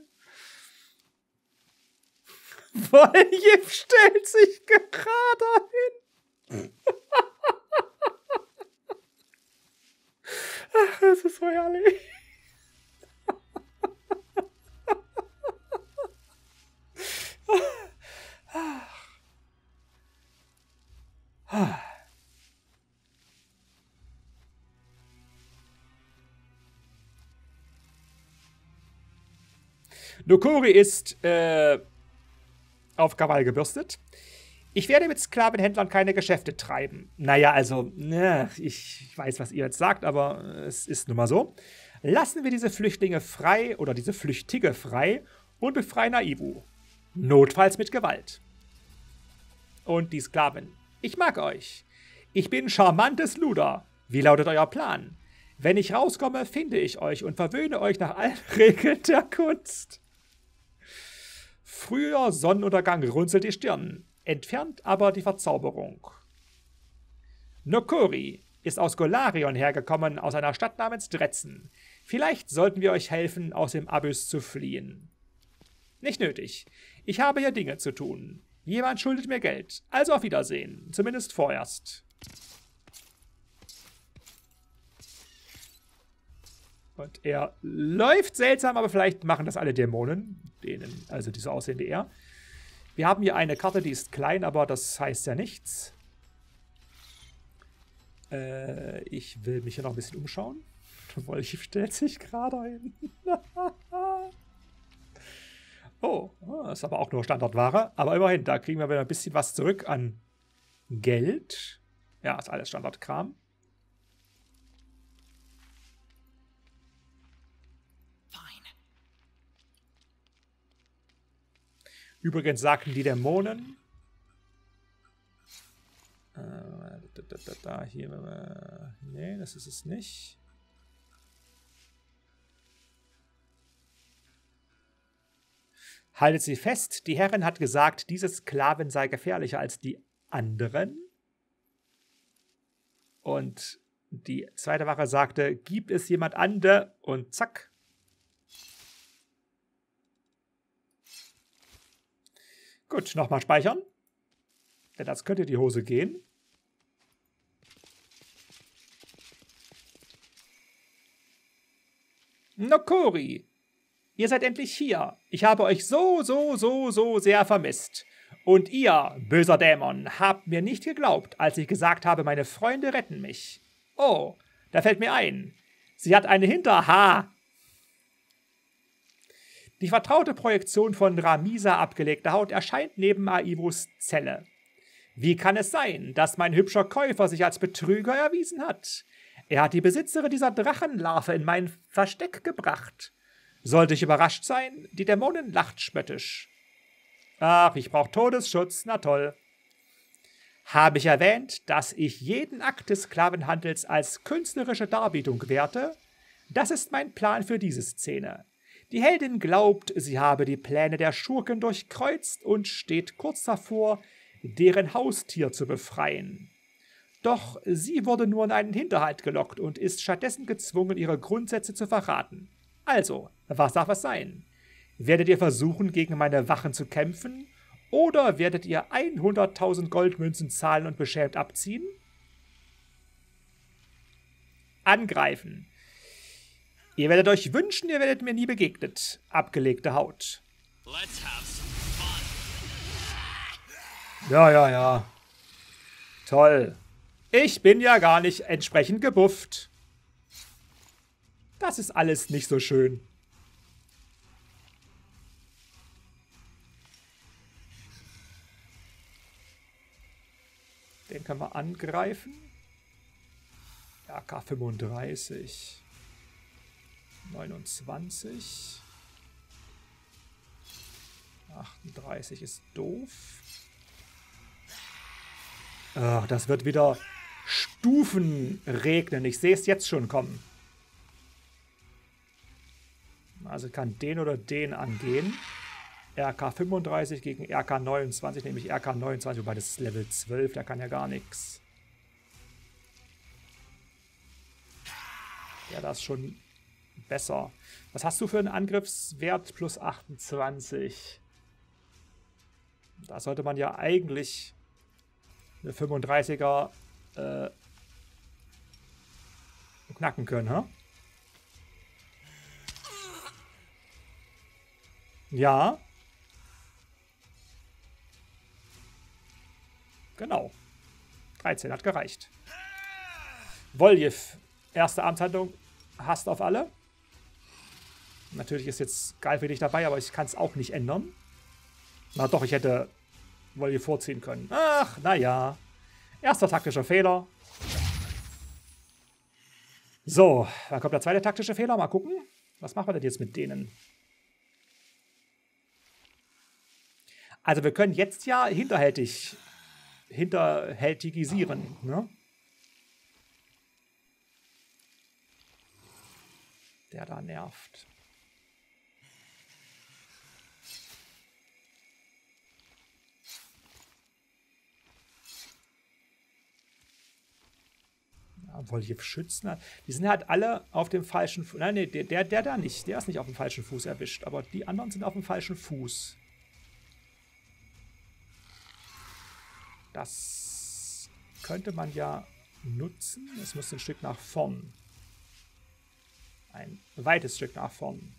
[SPEAKER 1] Wolf stellt sich gerade hin. Ach, das ist so herrlich. Nokori ist auf Krawall gebürstet. Ich werde mit Sklavenhändlern keine Geschäfte treiben. Naja, also, ich weiß, was ihr jetzt sagt, aber es ist nun mal so. Lassen wir diese Flüchtlinge frei oder diese Flüchtige frei und befreien Aivu. Notfalls mit Gewalt. Und die Sklavin: Ich mag euch. Ich bin charmantes Luder. Wie lautet euer Plan? Wenn ich rauskomme, finde ich euch und verwöhne euch nach allen Regeln der Kunst. Früher Sonnenuntergang runzelt die Stirn, entfernt aber die Verzauberung. Nokori ist aus Golarion hergekommen, aus einer Stadt namens Dretzen. Vielleicht sollten wir euch helfen, aus dem Abyss zu fliehen. Nicht nötig. Ich habe hier Dinge zu tun. Jemand schuldet mir Geld. Also auf Wiedersehen. Zumindest vorerst. Und er läuft seltsam, aber vielleicht machen das alle Dämonen, also die so aussehen wie er. Wir haben hier eine Karte, die ist klein, aber das heißt ja nichts. Ich will mich hier noch ein bisschen umschauen. Wolf stellt sich gerade ein. Oh, das ist aber auch nur Standardware. Aber immerhin, da kriegen wir wieder ein bisschen was zurück an Geld. Ja, ist alles Standardkram. Übrigens sagten die Dämonen. Hier. Nee, das ist es nicht. Haltet sie fest, die Herrin hat gesagt, diese Sklavin sei gefährlicher als die anderen. Und die zweite Wache sagte, gibt es jemand ande? Und zack. Gut, nochmal speichern. Denn das könnte die Hose gehen. Nokori, ihr seid endlich hier. Ich habe euch so sehr vermisst. Und ihr, böser Dämon, habt mir nicht geglaubt, als ich gesagt habe, meine Freunde retten mich. Oh, da fällt mir ein. Sie hat eine Hinterha. Die vertraute Projektion von Ramisa abgelegter Haut erscheint neben Aivus Zelle. Wie kann es sein, dass mein hübscher Käufer sich als Betrüger erwiesen hat? Er hat die Besitzerin dieser Drachenlarve in mein Versteck gebracht. Sollte ich überrascht sein? Die Dämonin lacht spöttisch. Ach, ich brauche Todesschutz, na toll. Habe ich erwähnt, dass ich jeden Akt des Sklavenhandels als künstlerische Darbietung werte? Das ist mein Plan für diese Szene. Die Heldin glaubt, sie habe die Pläne der Schurken durchkreuzt und steht kurz davor, deren Haustier zu befreien. Doch sie wurde nur in einen Hinterhalt gelockt und ist stattdessen gezwungen, ihre Grundsätze zu verraten. Also, was darf es sein? Werdet ihr versuchen, gegen meine Wachen zu kämpfen? Oder werdet ihr 100.000 Goldmünzen zahlen und beschämt abziehen? Angreifen. Ihr werdet euch wünschen, ihr werdet mir nie begegnet. Abgelegte Haut. Let's have some Ja, ja, ja. Toll. Ich bin ja gar nicht entsprechend gebufft. Das ist alles nicht so schön. Den können wir angreifen. Ja, K35. 29. 38 ist doof. Ach, das wird wieder Stufen regnen. Ich sehe es jetzt schon kommen. Also kann den oder den angehen. RK 35 gegen RK 29, nämlich RK 29, wobei das ist Level 12, der kann ja gar nichts. Ja, das ist schon besser. Was hast du für einen Angriffswert? Plus 28. Da sollte man ja eigentlich eine 35er knacken können, hä? Ja. Genau. 13 hat gereicht. Voljev, erste Amtshandlung, Hast auf alle. Natürlich ist jetzt geil für dich dabei, aber ich kann es auch nicht ändern. Na doch, ich hätte Voljev vorziehen können. Ach, naja. Erster taktischer Fehler. So, dann kommt der zweite taktische Fehler. Mal gucken. Was machen wir denn jetzt mit denen? Also wir können jetzt ja hinterhältigisieren, ne? Der da nervt. Ja, Voljev schützen. Die sind halt alle auf dem falschen Fuß. Nein, nee, der da nicht. Der ist nicht auf dem falschen Fuß erwischt. Aber die anderen sind auf dem falschen Fuß. Das könnte man ja nutzen. Es muss ein Stück nach vorn. Ein weites Stück nach vorn.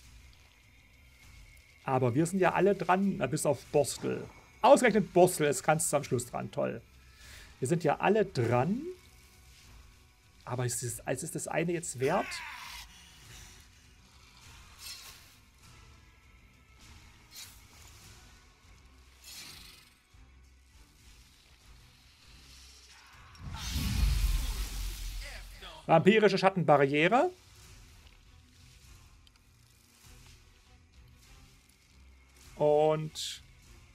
[SPEAKER 1] Aber wir sind ja alle dran, bis auf Borstel. Ausgerechnet Borstel ist ganz am Schluss dran. Toll. Wir sind ja alle dran. Aber ist das eine jetzt wert? Vampirische Schattenbarriere. Und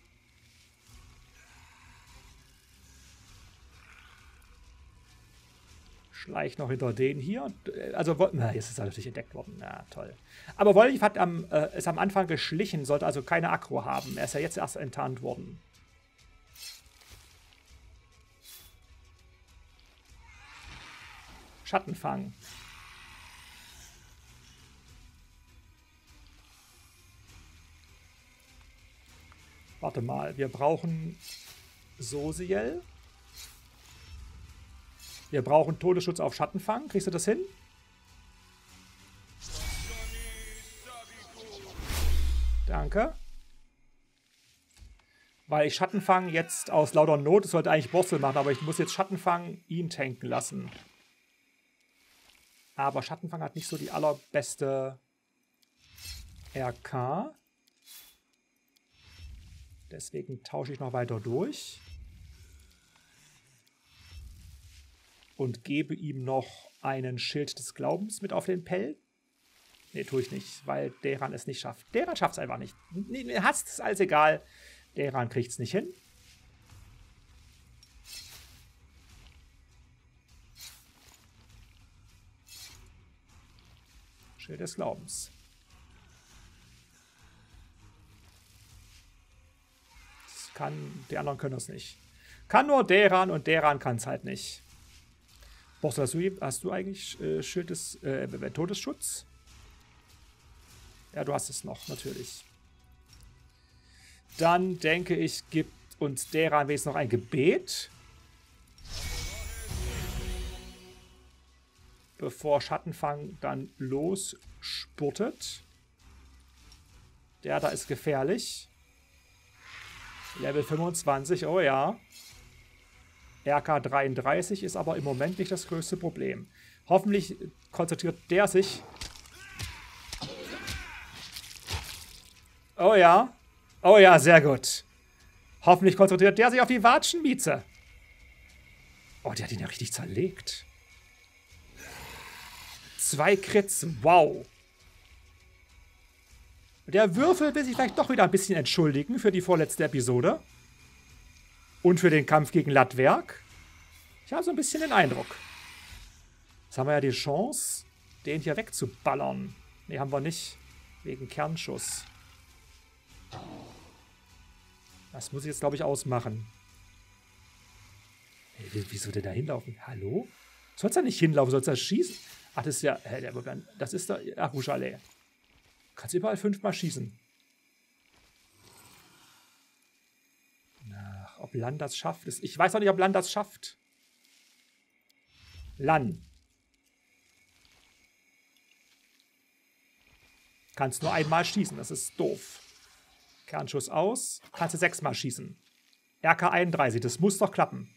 [SPEAKER 1] schleicht noch hinter den hier. Also, na, jetzt ist er natürlich entdeckt worden. Ja, toll. Aber Voljev hat ist am Anfang geschlichen, sollte also keine Aggro haben. Er ist ja jetzt erst enttarnt worden. Schattenfang. Warte mal, wir brauchen Sosiel. Wir brauchen Todesschutz auf Schattenfang. Kriegst du das hin? Danke. Weil ich Schattenfang jetzt aus lauter Not, das sollte eigentlich Borstel machen, aber ich muss jetzt Schattenfang ihn tanken lassen. Aber Schattenfang hat nicht so die allerbeste RK. Deswegen tausche ich noch weiter durch. Und gebe ihm noch einen Schild des Glaubens mit auf den Pell. Ne, tue ich nicht, weil Deran es nicht schafft. Deran schafft es einfach nicht. Hast es alles egal. Deran kriegt es nicht hin. Schild des Glaubens. Das kann, die anderen können es nicht. Kann nur Deran und Deran kann es halt nicht. Borstel, hast du eigentlich Schild des Todesschutz? Ja, du hast es noch, natürlich. Dann denke ich, gibt uns Deran wenigstens noch ein Gebet. Bevor Schattenfang dann losspurtet. Der da ist gefährlich. Level 25, oh ja. RK 33 ist aber im Moment nicht das größte Problem. Hoffentlich konzentriert der sich. Oh ja. Oh ja, sehr gut. Hoffentlich konzentriert der sich auf die Watschenmieze. Oh, der hat ihn ja richtig zerlegt. 2 Crits, wow. Der Würfel will sich vielleicht doch wieder ein bisschen entschuldigen für die vorletzte Episode. Und für den Kampf gegen Latwerk. Ich habe so ein bisschen den Eindruck. Jetzt haben wir ja die Chance, den hier wegzuballern. Ne, haben wir nicht. Wegen Kernschuss. Das muss ich jetzt, glaube ich, ausmachen. Hey, wieso denn da hinlaufen? Hallo? Sollst du da nicht hinlaufen? Sollst du da schießen? Ach, das ist ja... Das ist der Rouge-Allee. Du kannst überall 5-mal schießen. Na, ob Lan das schafft? Ich weiß auch nicht, ob Lan das schafft. Lan. Kannst nur einmal schießen. Das ist doof. Kernschuss aus. Kannst du 6-mal schießen. RK 31. Das muss doch klappen.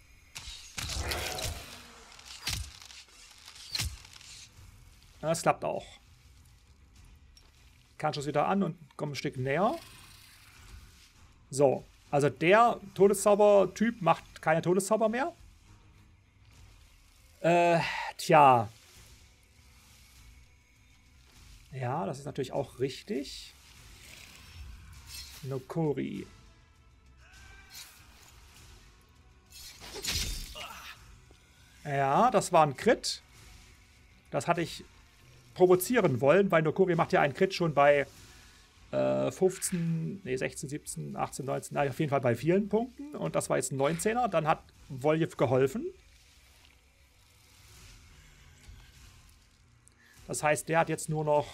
[SPEAKER 1] Das klappt auch. Kernschuss wieder an und kommt ein Stück näher. So. Also der Todeszauber-Typ macht keine Todeszauber mehr. Tja. Ja, das ist natürlich auch richtig. Nokori. Ja, das war ein Crit. Das hatte ich provozieren wollen, weil Nokori macht ja einen Crit schon bei 15, nee, 16, 17, 18, 19, nein, auf jeden Fall bei vielen Punkten. Und das war jetzt ein 19er. Dann hat Woljev geholfen. Das heißt, der hat jetzt nur noch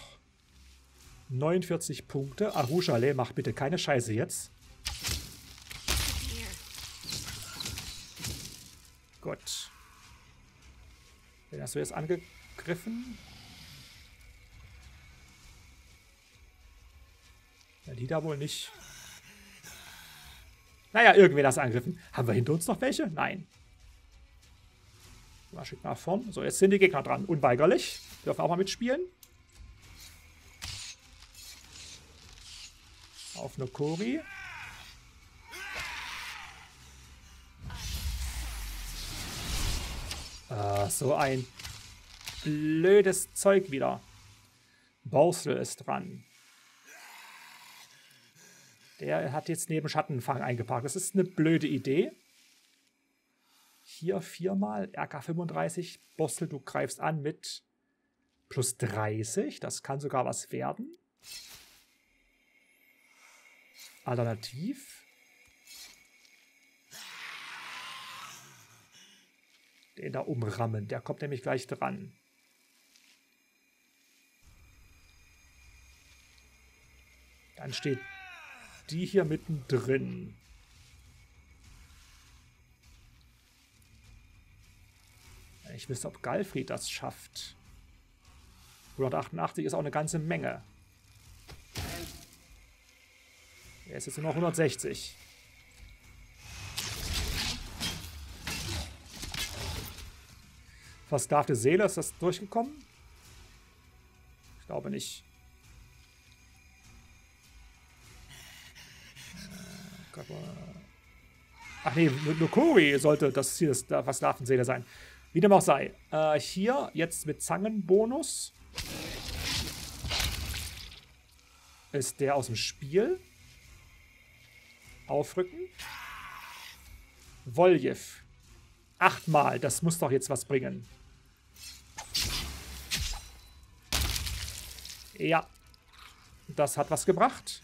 [SPEAKER 1] 49 Punkte. Rouge-Allee, mach bitte keine Scheiße jetzt. Gut. Den hast du jetzt angegriffen. Ja, die da wohl nicht. Naja, irgendwer das angegriffen. Haben wir hinter uns noch welche? Nein. Mal schick nach vorn. So, jetzt sind die Gegner dran. Unweigerlich. Dürfen auch mal mitspielen. Auf Nokori. So ein blödes Zeug wieder. Borstel ist dran. Der hat jetzt neben Schattenfang eingeparkt. Das ist eine blöde Idee. Hier 4-mal. RK 35. Borstel, du greifst an mit plus 30. Das kann sogar was werden. Alternativ. Den da umrammen. Der kommt nämlich gleich dran. Dann steht die hier mittendrin. Ich wüsste, ob Galfried das schafft. 188 ist auch eine ganze Menge. Er ist jetzt nur noch 160. Versklavte Seele, ist das durchgekommen? Ich glaube nicht. Ach nee, Nokori sollte das Ziel der Versklavenseele sein. Wie dem auch sei. Hier jetzt mit Zangenbonus ist der aus dem Spiel. Aufrücken. Woljev. 8-mal, das muss doch jetzt was bringen. Ja. Das hat was gebracht.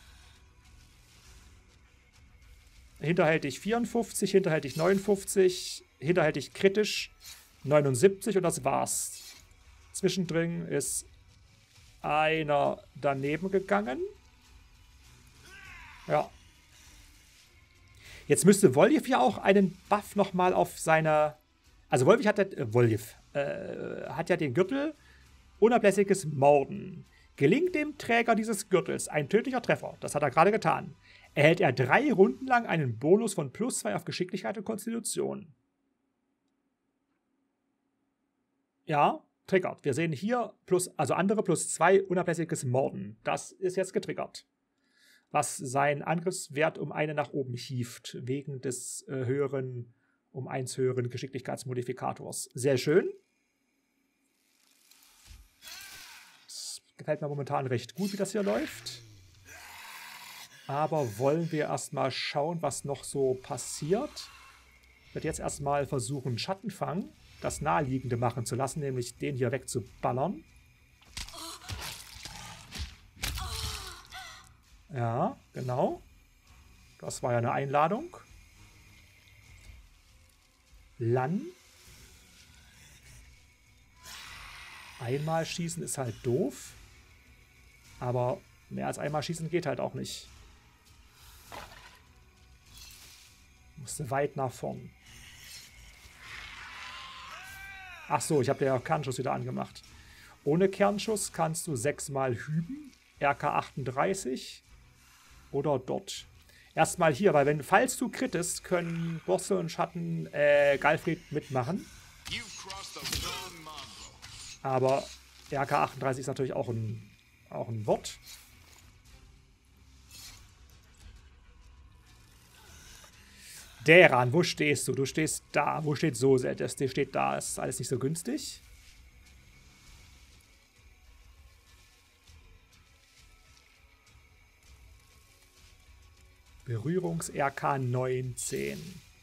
[SPEAKER 1] Hinterhältig 54, hinterhältig 59, hinterhältig kritisch 79 und das war's. Zwischendrin ist einer daneben gegangen. Ja. Jetzt müsste Woljev ja auch einen Buff nochmal auf seine... Also Woljev hat ja den Gürtel unablässiges Morden. Gelingt dem Träger dieses Gürtels ein tödlicher Treffer, das hat er gerade getan, erhält er 3 Runden lang einen Bonus von +2 auf Geschicklichkeit und Konstitution. Ja, triggert. Wir sehen hier also andere +2 unablässiges Morden. Das ist jetzt getriggert. Was seinen Angriffswert um 1 nach oben hieft, wegen des um 1 höheren Geschicklichkeitsmodifikators. Sehr schön. Das gefällt mir momentan recht gut, wie das hier läuft. Aber wollen wir erstmal schauen, was noch so passiert. Ich werde jetzt erstmal versuchen, Schattenfang, das Naheliegende machen zu lassen, nämlich den hier wegzuballern. Ja, genau. Das war ja eine Einladung. Lan. Einmal schießen ist halt doof. Aber mehr als einmal schießen geht halt auch nicht. Musste weit nach vorn. Ach so, ich habe ja Kernschuss wieder angemacht. Ohne Kernschuss kannst du 6-mal hüben. RK 38. Oder dort. Erstmal hier, weil falls du krittest, können Bosse und Schatten Galfried mitmachen. Aber RK 38 ist natürlich auch ein Wort. Deran, wo stehst du? Du stehst da. Wo steht Sosel? Das steht da. Ist alles nicht so günstig. Berührungs-RK 19.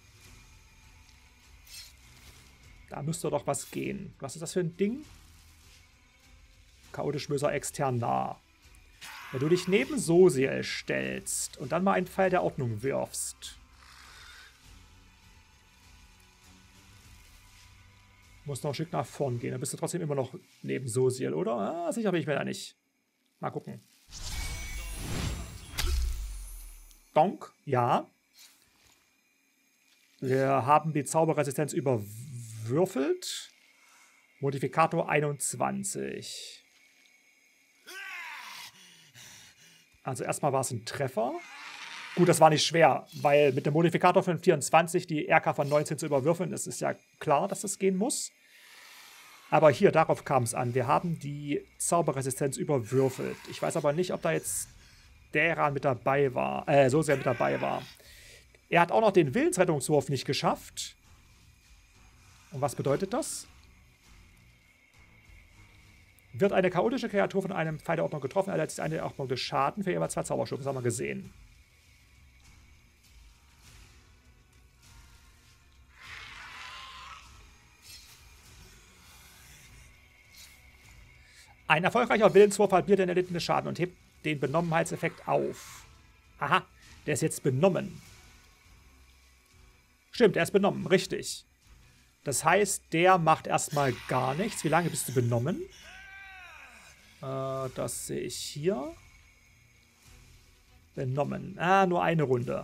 [SPEAKER 1] Da müsste doch was gehen. Was ist das für ein Ding? Chaotisch böser extern nah. Wenn du dich neben Sosiel stellst und dann mal einen Pfeil der Ordnung wirfst. Muss noch ein Stück nach vorn gehen. Dann bist du trotzdem immer noch neben Sosiel, oder? Ah, sicher bin ich mir da nicht. Mal gucken. Donk, ja. Wir haben die Zauberresistenz überwürfelt. Modifikator 21. Also erstmal war es ein Treffer. Gut, das war nicht schwer, weil mit dem Modifikator von 24 die RK von 19 zu überwürfeln, das ist ja klar, dass das gehen muss. Aber hier, darauf kam es an. Wir haben die Zauberresistenz überwürfelt. Ich weiß aber nicht, ob da jetzt Deran mit dabei war, so sehr mit dabei war. Er hat auch noch den Willensrettungswurf nicht geschafft. Und was bedeutet das? Wird eine chaotische Kreatur von einem Pfeil der Ordnung getroffen, erleidet sich eine Ordnung des Schaden für jeweils 2 Zauberstücke. Das haben wir gesehen. Ein erfolgreicher Willenswurf halbiert den erlittenen Schaden und hebt den Benommenheitseffekt auf. Aha, der ist jetzt benommen. Stimmt, er ist benommen, richtig. Das heißt, der macht erstmal gar nichts. Wie lange bist du benommen? Das sehe ich hier. Benommen. Ah, nur eine Runde.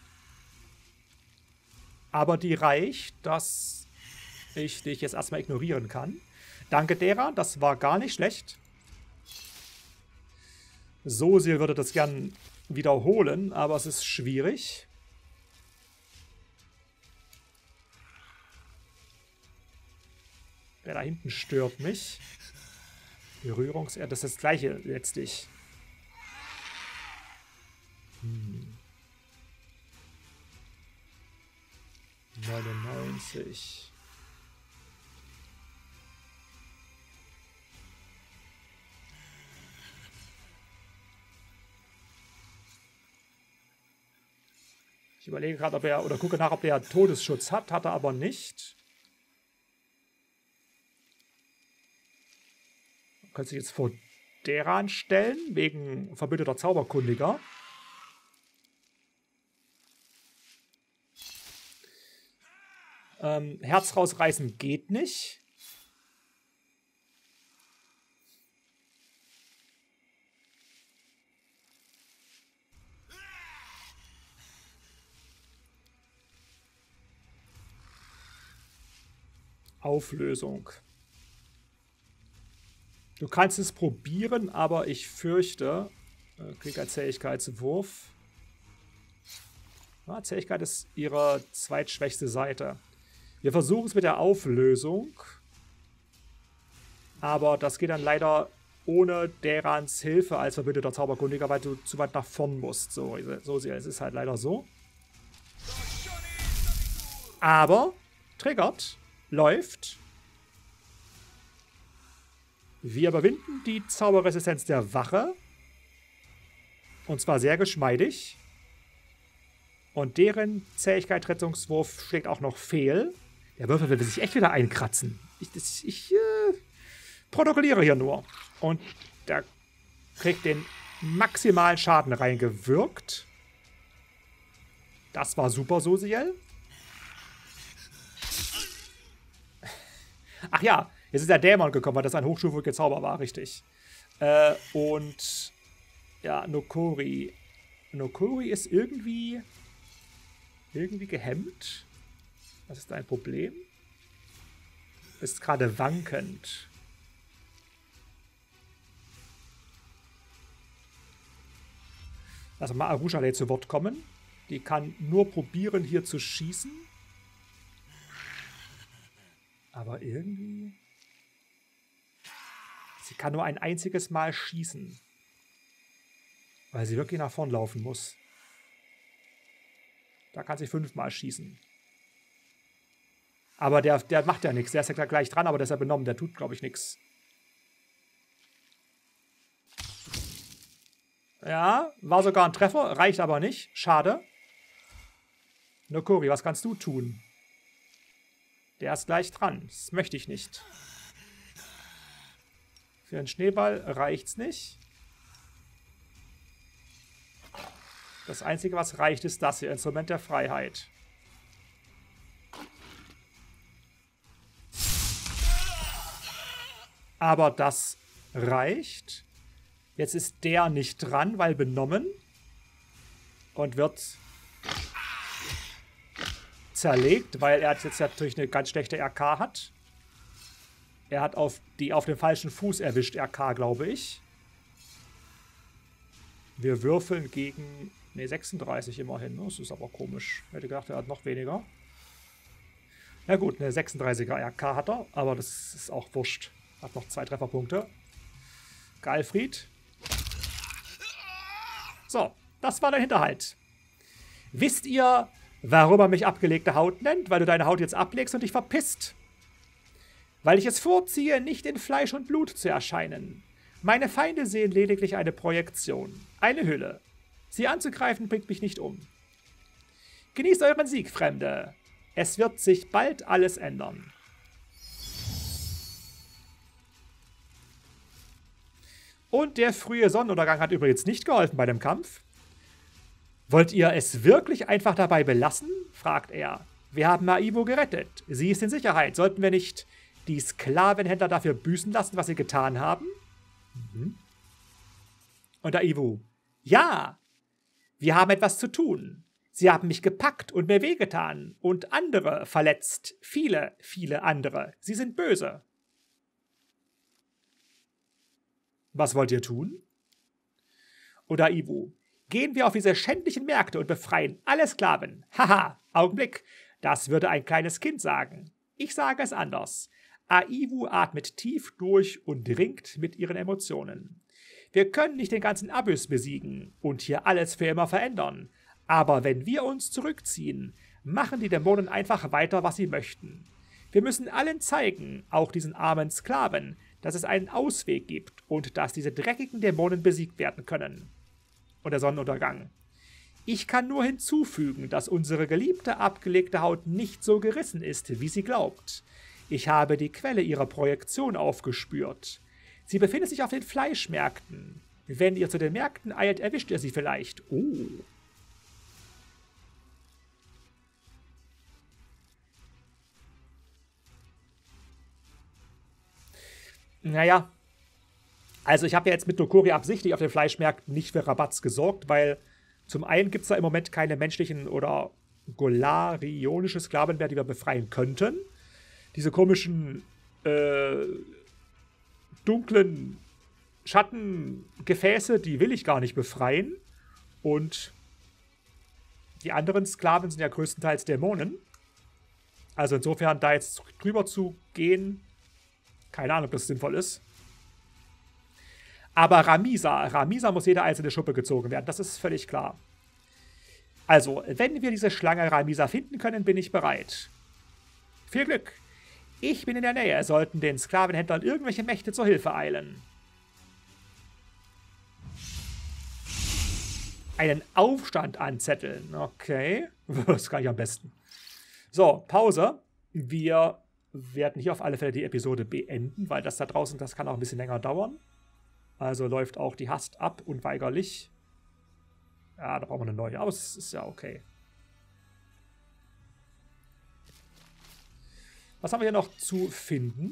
[SPEAKER 1] Aber die reicht, dass ich dich jetzt erstmal ignorieren kann. Danke, Dera. Das war gar nicht schlecht. Sosiel würde das gern wiederholen, aber es ist schwierig. Der da hinten stört mich. Das ist das gleiche letztlich. 99. Ich überlege gerade, ob er, oder gucke nach, ob der Todesschutz hat. Hat er aber nicht. Könnte sich jetzt vor Deran stellen, wegen verbündeter Zauberkundiger. Herz rausreißen geht nicht. Auflösung. Du kannst es probieren, aber ich fürchte, Krieg als Zähigkeitswurf. Ja, Zähigkeit ist ihre zweitschwächste Seite. Wir versuchen es mit der Auflösung. Aber das geht dann leider ohne Derans Hilfe als verbündeter Zauberkundiger, weil du zu weit nach vorn musst. So es ist halt leider so. Aber triggert, läuft. Wir überwinden die Zauberresistenz der Wache. Und zwar sehr geschmeidig. Und deren Zähigkeit-Rettungswurf schlägt auch noch fehl. Der Würfel will sich echt wieder einkratzen. Ich protokolliere hier nur. Und der kriegt den maximalen Schaden reingewirkt. Das war super, Sosiel. Ach ja, jetzt ist der Dämon gekommen, weil das ein hochstufiger Zauber war, richtig. Und ja, Nokori. Nokori ist irgendwie gehemmt. Was ist dein Problem? Ist gerade wankend. Also mal Arusha zu Wort kommen. Die kann nur probieren, hier zu schießen. Aber irgendwie... Sie kann nur ein einziges Mal schießen. Weil sie wirklich nach vorn laufen muss. Da kann sie 5-mal schießen. Aber der macht ja nichts. Der ist ja gleich dran, aber der ist ja benommen. Der tut, glaube ich, nichts. Ja, war sogar ein Treffer. Reicht aber nicht. Schade. Nokori, was kannst du tun? Der ist gleich dran. Das möchte ich nicht. Für einen Schneeball reicht's nicht. Das Einzige, was reicht, ist das hier. Instrument der Freiheit. Aber das reicht. Jetzt ist der nicht dran, weil benommen. Und wird zerlegt, weil er jetzt natürlich eine ganz schlechte RK hat. Er hat auf den falschen Fuß erwischt, RK, glaube ich. Wir würfeln gegen... Ne, 36 immerhin. Das ist aber komisch. Ich hätte gedacht, er hat noch weniger. Na gut, eine 36er RK hat er, aber das ist auch wurscht. Hat noch 2 Trefferpunkte. Galfried. So, das war der Hinterhalt. Wisst ihr, warum er mich abgelegte Haut nennt? Weil du deine Haut jetzt ablegst und dich verpisst. Weil ich es vorziehe, nicht in Fleisch und Blut zu erscheinen. Meine Feinde sehen lediglich eine Projektion, eine Hülle. Sie anzugreifen bringt mich nicht um. Genießt euren Sieg, Fremde. Es wird sich bald alles ändern. Und der frühe Sonnenuntergang hat übrigens nicht geholfen bei dem Kampf. Wollt ihr es wirklich einfach dabei belassen? Fragt er. Wir haben Aivo gerettet. Sie ist in Sicherheit. Sollten wir nicht die Sklavenhändler dafür büßen lassen, was sie getan haben? Und Aivo. Ja, wir haben etwas zu tun. Sie haben mich gepackt und mir wehgetan und andere verletzt. Viele, viele andere. Sie sind böse. Was wollt ihr tun? Oder Ivo. Gehen wir auf diese schändlichen Märkte und befreien alle Sklaven. Haha, Augenblick. Das würde ein kleines Kind sagen. Ich sage es anders. Aivu atmet tief durch und ringt mit ihren Emotionen. Wir können nicht den ganzen Abyss besiegen und hier alles für immer verändern. Aber wenn wir uns zurückziehen, machen die Dämonen einfach weiter, was sie möchten. Wir müssen allen zeigen, auch diesen armen Sklaven, dass es einen Ausweg gibt und dass diese dreckigen Dämonen besiegt werden können. Und der Sonnenuntergang. Ich kann nur hinzufügen, dass unsere geliebte abgelegte Haut nicht so gerissen ist, wie sie glaubt. Ich habe die Quelle ihrer Projektion aufgespürt. Sie befindet sich auf den Fleischmärkten. Wenn ihr zu den Märkten eilt, erwischt ihr sie vielleicht. Oh. Naja, also ich habe ja jetzt mit Nokori absichtlich auf den Fleischmärkten nicht für Rabatz gesorgt, weil zum einen gibt es da im Moment keine menschlichen oder golarionische Sklaven mehr, die wir befreien könnten. Diese komischen, dunklen Schattengefäße, die will ich gar nicht befreien. Und Die anderen Sklaven sind ja größtenteils Dämonen. Also insofern, da jetzt drüber zu gehen, keine Ahnung, ob das sinnvoll ist. Aber Ramisa muss jede einzelne Schuppe gezogen werden, das ist völlig klar. Also, wenn wir diese Schlange Ramisa finden können, bin ich bereit. Viel Glück! Ich bin in der Nähe, sollten den Sklavenhändlern irgendwelche Mächte zur Hilfe eilen. Einen Aufstand anzetteln. Okay, das kann ich am besten. So, Pause. Wir werden hier auf alle Fälle die Episode beenden, weil das da draußen, das kann auch ein bisschen länger dauern. Also läuft auch die Hast ab, unweigerlich. Ja, da brauchen wir eine neue, aber es ist ja okay. Was haben wir hier noch zu finden?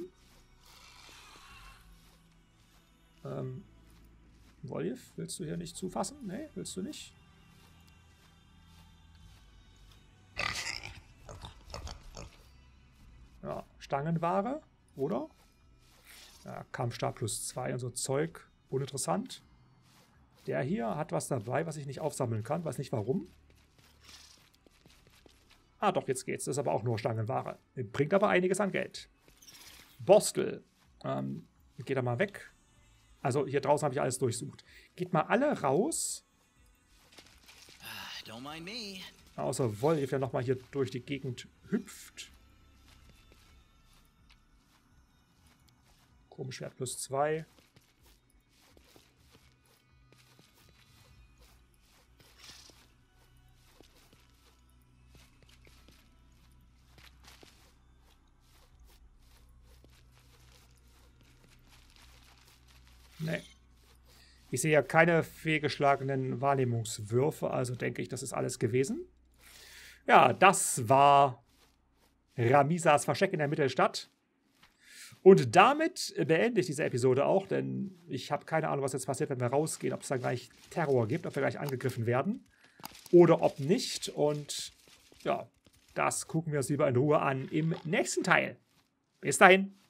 [SPEAKER 1] Wolf, willst du hier nicht zufassen? Nee, willst du nicht? Ja, Stangenware, oder? Ja, Kampfstab plus 2 und so Zeug. Uninteressant. Der hier hat was dabei, was ich nicht aufsammeln kann. Weiß nicht warum. Ah, doch, jetzt geht's. Das ist aber auch nur Stangenware. Bringt aber einiges an Geld. Borstel. Geht da mal weg. Also hier draußen habe ich alles durchsucht. Geht mal alle raus.
[SPEAKER 2] Don't mind me.
[SPEAKER 1] Außer Wolf, der nochmal hier durch die Gegend hüpft. Komisch, Wert plus 2. Nee. Ich sehe ja keine fehlgeschlagenen Wahrnehmungswürfe, also denke ich, das ist alles gewesen. Ja, das war Ramisas Versteck in der Mittelstadt. Und damit beende ich diese Episode auch, denn ich habe keine Ahnung, was jetzt passiert, wenn wir rausgehen, ob es dann gleich Terror gibt, ob wir gleich angegriffen werden oder ob nicht. Und ja, das gucken wir uns lieber in Ruhe an im nächsten Teil. Bis dahin.